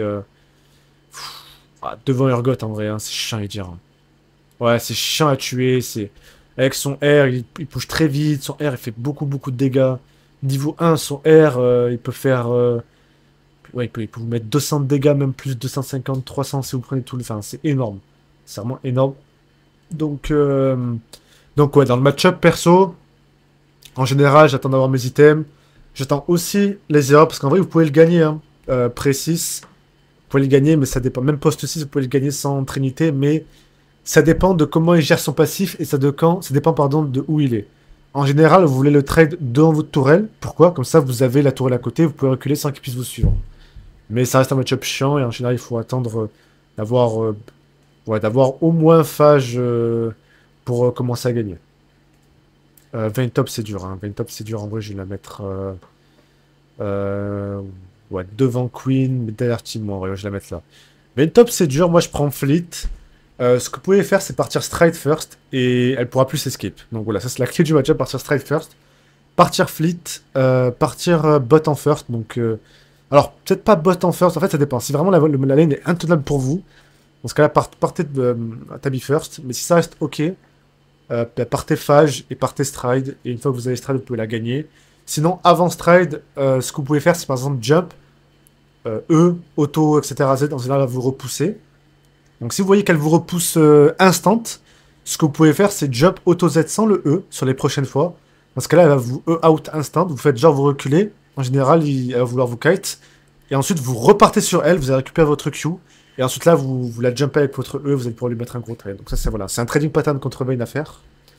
devant Urgot en vrai, hein, c'est chiant et dire. Ouais, c'est chiant à tuer, c'est... Avec son R, il bouge très vite, son R il fait beaucoup de dégâts. Niveau 1, son R, il peut faire... Ouais, il peut vous mettre 200 de dégâts, même plus, 250, 300 si vous prenez tout le... Enfin, c'est énorme. C'est vraiment énorme. Donc, donc ouais, dans le match-up perso, en général, j'attends d'avoir mes items. J'attends aussi les erreurs, parce qu'en vrai, vous pouvez le gagner, hein. Pré-6, vous pouvez le gagner, mais ça dépend. Même post-6, vous pouvez le gagner sans Trinité, mais ça dépend de comment il gère son passif, et ça dépend, pardon, de où il est. En général, vous voulez le trade devant votre tourelle. Pourquoi? Comme ça, vous avez la tourelle à côté, vous pouvez reculer sans qu'il puisse vous suivre. Mais ça reste un match-up chiant, et en général, il faut attendre d'avoir ouais, d'avoir au moins phage pour commencer à gagner. 20 top, c'est dur. Hein. 20 top, c'est dur. En vrai, je vais la mettre euh, ouais, devant Queen, mais derrière Team. En vrai, je vais la mettre là. 20 top, c'est dur. Moi, je prends Fleet. Ce que vous pouvez faire, c'est partir stride first et elle pourra plus escape. Donc voilà, ça c'est la clé du match-up, partir stride first. Partir Fleet, partir bot en first. Donc, alors, peut-être pas bot en first, en fait, ça dépend. Si vraiment la lane est intenable pour vous, dans ce cas-là, partez de Tabi first. Mais si ça reste ok, partez Phage et partez Stride. Et une fois que vous avez Stride, vous pouvez la gagner. Sinon, avant Stride, ce que vous pouvez faire, c'est par exemple Jump, E, Auto, etc. Z. En général, vous repoussez. Donc si vous voyez qu'elle vous repousse instant, ce que vous pouvez faire, c'est Jump Auto Z sans le E sur les prochaines fois. Dans ce cas-là, elle va vous E out instant. Vous faites genre vous reculez. En général, elle va vouloir vous kite. Et ensuite, vous repartez sur elle, vous allez récupérer votre Q. Et ensuite, là, vous la jumpez avec votre E, vous allez pouvoir lui mettre un gros trade. Donc ça, c'est voilà, c'est un trading pattern contre Vayne à faire.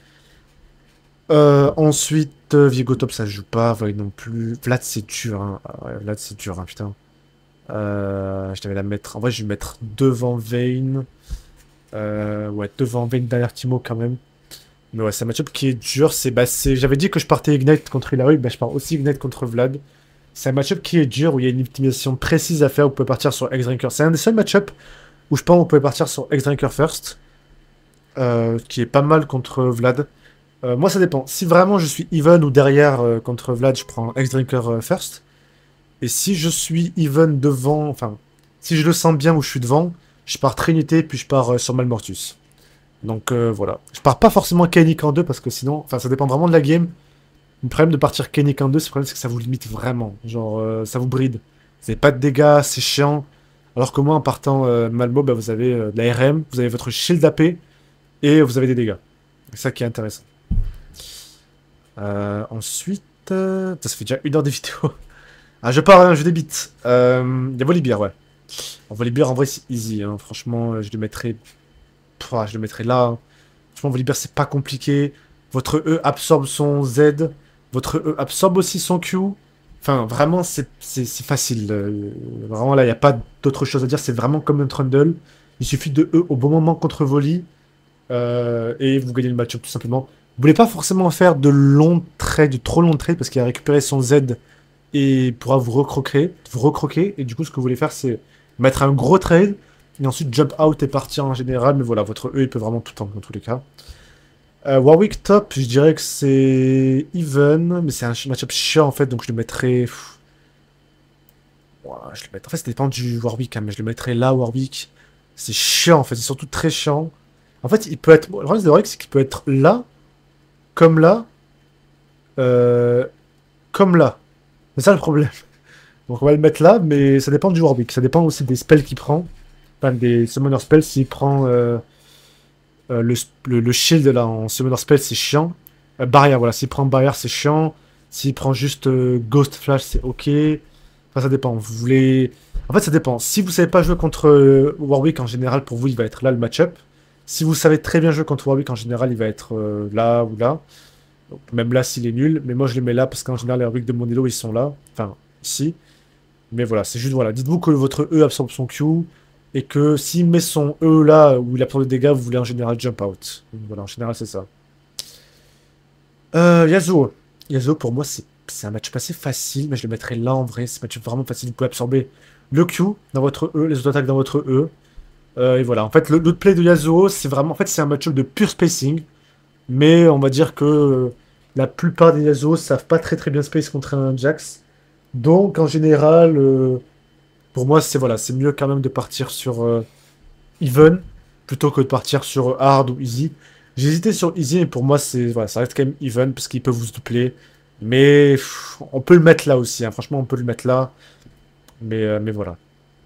Ensuite, Viego top, ça joue pas. Vayne non plus. Vlad, c'est dur. Hein. Ah ouais, Vlad, c'est dur, hein, putain. Je devais la mettre... En vrai, je vais mettre devant Vayne. Ouais, devant Vayne derrière Timo quand même. Mais ouais, c'est un match-up qui est dur. J'avais dit que je partais Ignite contre Hilary, bah, je pars aussi Ignite contre Vlad. C'est un match-up qui est dur, où il y a une optimisation précise à faire. Vous pouvez partir sur X-Drinker. C'est un des seuls match-up où je pense que vous pouvez partir sur X-Drinker first. Qui est pas mal contre Vlad. Moi, ça dépend. Si vraiment je suis even ou derrière contre Vlad, je prends X-Drinker first. Et si je suis even devant, enfin, si je le sens bien où je suis devant, je pars Trinité, puis je pars sur Malmortus. Donc voilà. Je pars pas forcément Kennick en 2 parce que sinon, enfin, ça dépend vraiment de la game. Le problème de partir Kennick en 2, c'est que ça vous limite vraiment. Genre, ça vous bride. Vous n'avez pas de dégâts, c'est chiant. Alors que moi, en partant Malmo, bah, vous avez de la RM, vous avez votre shield AP et vous avez des dégâts. C'est ça qui est intéressant. Ensuite, ça fait déjà 1 heure de vidéo. Ah, je pars, hein, je débite. Il y a Volibear, ouais. Volibear, en vrai, c'est easy. Hein. Franchement, je le mettrai... je le mettrai là. Hein. Franchement, Volibear, c'est pas compliqué. Votre E absorbe son Z. Votre E absorbe aussi son Q. Enfin, vraiment, c'est facile. Vraiment, là, il n'y a pas d'autre chose à dire. C'est vraiment comme un Trundle. Il suffit de E au bon moment contre Volley. Et vous gagnez le match-up, tout simplement. Vous voulez pas forcément faire de longs trades, de trop longs trades, parce qu'il a récupéré son Z et pourra vous recroquer. Et du coup, ce que vous voulez faire, c'est mettre un gros trade, et ensuite jump out et partir en général. Mais voilà, votre E, il peut vraiment tout le temps, dans tous les cas. Warwick top, je dirais que c'est even, mais c'est un match-up chiant, en fait, donc je le mettrais... En fait, ça dépend du Warwick, hein, mais je le mettrais là, Warwick. C'est chiant, en fait, c'est surtout très chiant. En fait, il peut être... Le problème de Warwick, c'est qu'il peut être là, comme là, comme là. C'est ça le problème. Donc on va le mettre là, mais ça dépend du Warwick. Ça dépend aussi des spells qu'il prend. Enfin, des summoner spells. S'il prend le shield là en summoner spell, c'est chiant. Barrière, voilà. S'il prend barrière, c'est chiant. S'il prend juste Ghost Flash, c'est ok. Enfin, ça dépend. Vous voulez... En fait, ça dépend. Si vous savez pas jouer contre Warwick, en général, pour vous, il va être là le match-up. Si vous savez très bien jouer contre Warwick, en général, il va être là ou là. Donc, même là, s'il est nul. Mais moi, je le mets là parce qu'en général, les Warwick de mon elo, ils sont là. Enfin, ici. Mais voilà, c'est juste, voilà. Dites-vous que votre E absorbe son Q. Et que s'il met son E là où il absorbe des dégâts, vous voulez en général jump out. Donc, voilà, en général, c'est ça. Yasuo. Yasuo, pour moi, c'est un match assez facile. Mais je le mettrai là en vrai. C'est un match vraiment facile. Vous pouvez absorber le Q dans votre E, les autres attaques dans votre E. Et voilà, en fait, l'outplay de Yasuo, c'est vraiment, en fait, c'est un match-up de pur spacing. Mais on va dire que la plupart des Yasuo savent pas très très bien space contre un Jax. Donc, en général, pour moi, c'est voilà, c'est mieux quand même de partir sur Even plutôt que de partir sur Hard ou Easy. J'ai hésité sur Easy, mais pour moi, c'est voilà, ça reste quand même Even parce qu'il peut vous doubler. Mais on peut le mettre là aussi, hein. Franchement, on peut le mettre là. Mais voilà.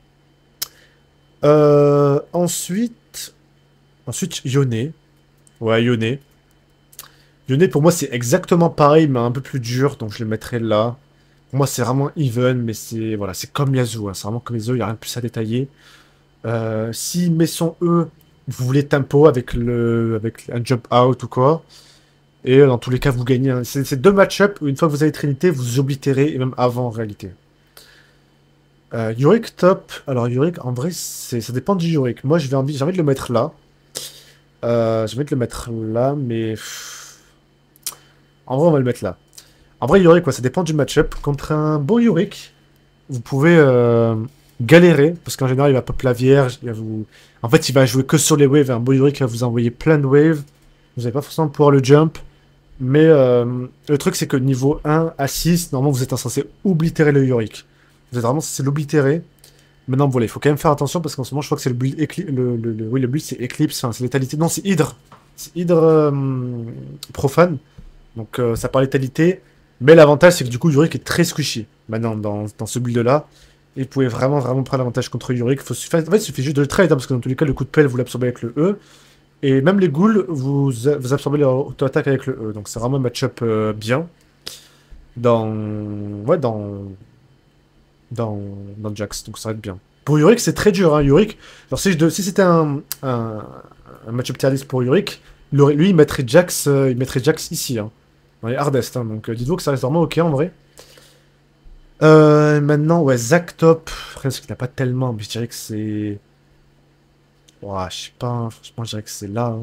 Ensuite, Yone. Ouais, Yone. Yone, pour moi, c'est exactement pareil, mais un peu plus dur, donc je le mettrai là. Pour moi, c'est vraiment even, mais c'est voilà, c'est comme Yasuo, hein. C'est vraiment comme Yasuo, il n'y a rien de plus à détailler. S'il met son E, vous voulez tempo avec un jump out ou quoi. Et dans tous les cas, vous gagnez, hein. C'est deux match-up où une fois que vous avez Trinité, vous oblitérez, et même avant en réalité. Yorick top. Alors Yorick, en vrai, ça dépend du Yorick. Moi, j'ai envie de le mettre là. J'ai envie de le mettre là, mais en vrai, on va le mettre là. En vrai, Yorick, quoi, ça dépend du match-up. Contre un bon Yorick, vous pouvez galérer, parce qu'en général, il va pop la vierge, il va vous... En fait, il va jouer que sur les waves. Un bon Yorick va vous envoyer plein de waves. Vous n'allez pas forcément pouvoir le jump. Mais le truc, c'est que niveau 1 à 6, normalement, vous êtes censé oblitérer le Yorick. Vous êtes vraiment censé l'oblitérer. Maintenant, voilà, il faut quand même faire attention, parce qu'en ce moment, je crois que c'est le build oui, le build, c'est Eclipse, enfin, c'est létalité. Non, c'est Hydre. C'est Hydre profane. Donc, ça parle létalité. Mais l'avantage, c'est que du coup, Yorick est très squishy maintenant dans ce build-là. Et vous pouvez vraiment prendre l'avantage contre Yorick. En fait, il suffit juste de le trade, hein, parce que dans tous les cas, le coup de pelle, vous l'absorbez avec le E. Et même les ghouls, vous absorbez leur auto-attaque avec le E. Donc, c'est vraiment un match-up bien. Dans... Ouais, dans Jax. Donc, ça va être bien. Pour Yorick, c'est très dur, hein, Yorick. Alors, si c'était un match-up tier list pour Yorick, lui, il mettrait Jax ici, hein, dans les hardest, hein. Donc, dites-vous que ça reste vraiment ok en vrai. Maintenant, ouais, Zac top. Après, parce qu'il n'a pas tellement, mais je dirais que c'est. Ouah, je sais pas, hein. Franchement, je dirais que c'est là, hein.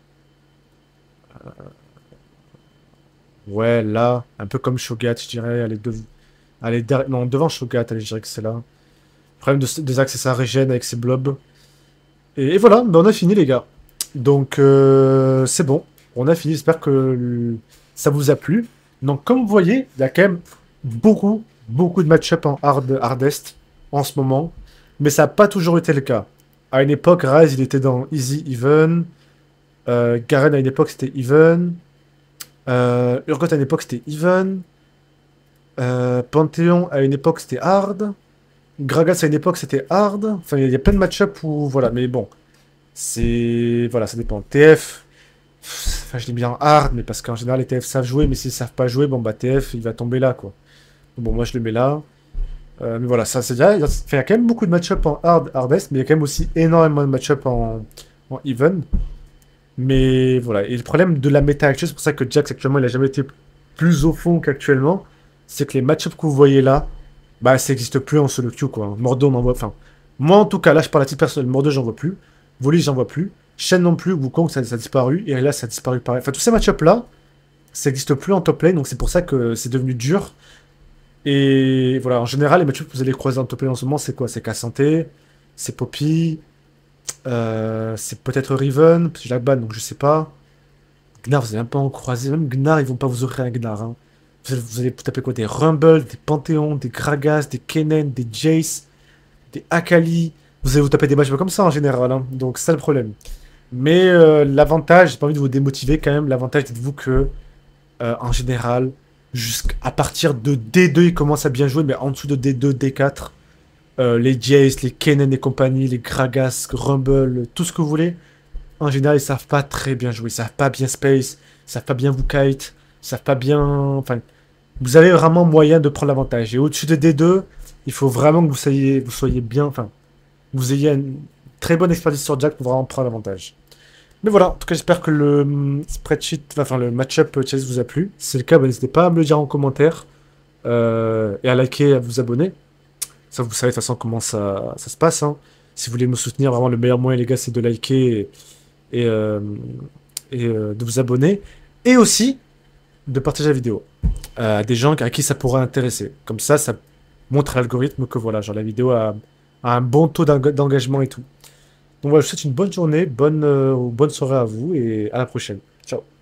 Ouais, là, un peu comme Shogat, je dirais. Non, devant Shogat, allez, je dirais que c'est là. Le problème de Zac, c'est sa régène avec ses blobs. Et voilà, ben, on a fini, les gars. Donc, c'est bon. On a fini. J'espère que ça vous a plu. Donc, comme vous voyez, il y a quand même beaucoup de match-up en hardest en ce moment. Mais ça n'a pas toujours été le cas. À une époque, Ryze, il était dans Easy Even. Garen, à une époque, c'était Even. Urgot, à une époque, c'était Even. Panthéon, à une époque, c'était Hard. Gragas, à une époque, c'était Hard. Enfin, il y a plein de match-up où... Voilà, mais bon. C'est... Voilà, ça dépend. TF... Enfin, je dis bien hard, mais parce qu'en général, les TF savent jouer, mais s'ils savent pas jouer, bon, bah, TF, il va tomber là, quoi. Bon, moi, je le mets là. Mais voilà, ça, c'est déjà... Il y a quand même beaucoup de match-up en hardest, mais il y a quand même aussi énormément de match-up en even. Mais voilà, et le problème de la méta actuelle, c'est pour ça que Jax, actuellement, il a jamais été plus au fond qu'actuellement, c'est que les match-up que vous voyez là, bah, ça n'existe plus en solo queue, quoi. Mordo, on en voit... Enfin, moi, en tout cas, là, je parle à titre personnel. Mordo, j'en vois plus. Volley, j'en vois plus. Shen non plus, Wukong, ça a disparu. Et là, ça a disparu pareil. Enfin, tous ces match-up là, ça n'existe plus en top lane, donc c'est pour ça que c'est devenu dur. Et voilà, en général, les match-up que vous allez croiser en top lane en ce moment, c'est quoi? C'est Cassante, c'est Poppy, c'est peut-être Riven, parce que je la banne, donc je sais pas. Gnar, vous allez un peu en croiser. Même Gnar, ils vont pas vous offrir un Gnar, hein. Vous allez taper quoi? Des Rumble, des Panthéon, des Gragas, des Kennen, des Jace, des Akali. Vous allez vous taper des matchs comme ça en général, hein. Donc c'est ça le problème. Mais l'avantage, j'ai pas envie de vous démotiver quand même, l'avantage, dites-vous que, en général, jusqu'à partir de D2, ils commencent à bien jouer, mais en dessous de D2, D4, les Jace, les Kennen et compagnie, les Gragas, Rumble, tout ce que vous voulez, en général, ils savent pas très bien jouer, ils savent pas bien space, ils savent pas bien vous kite, ils savent pas bien... Enfin, vous avez vraiment moyen de prendre l'avantage. Et au-dessus de D2, il faut vraiment que vous soyez bien... Enfin, vous ayez une très bonne expertise sur Jack pour vraiment prendre l'avantage. Mais voilà, en tout cas, j'espère que le spreadsheet, enfin le match-up chess vous a plu. Si c'est le cas, bah, n'hésitez pas à me le dire en commentaire et à liker et à vous abonner. Ça, vous savez de toute façon comment ça se passe, hein. Si vous voulez me soutenir, vraiment, le meilleur moyen, les gars, c'est de liker et, euh, de vous abonner. Et aussi de partager la vidéo à des gens à qui ça pourrait intéresser. Comme ça montre à l'algorithme que voilà, genre la vidéo a un bon taux d'engagement et tout. Donc voilà, je vous souhaite une bonne journée, bonne soirée à vous et à la prochaine. Ciao.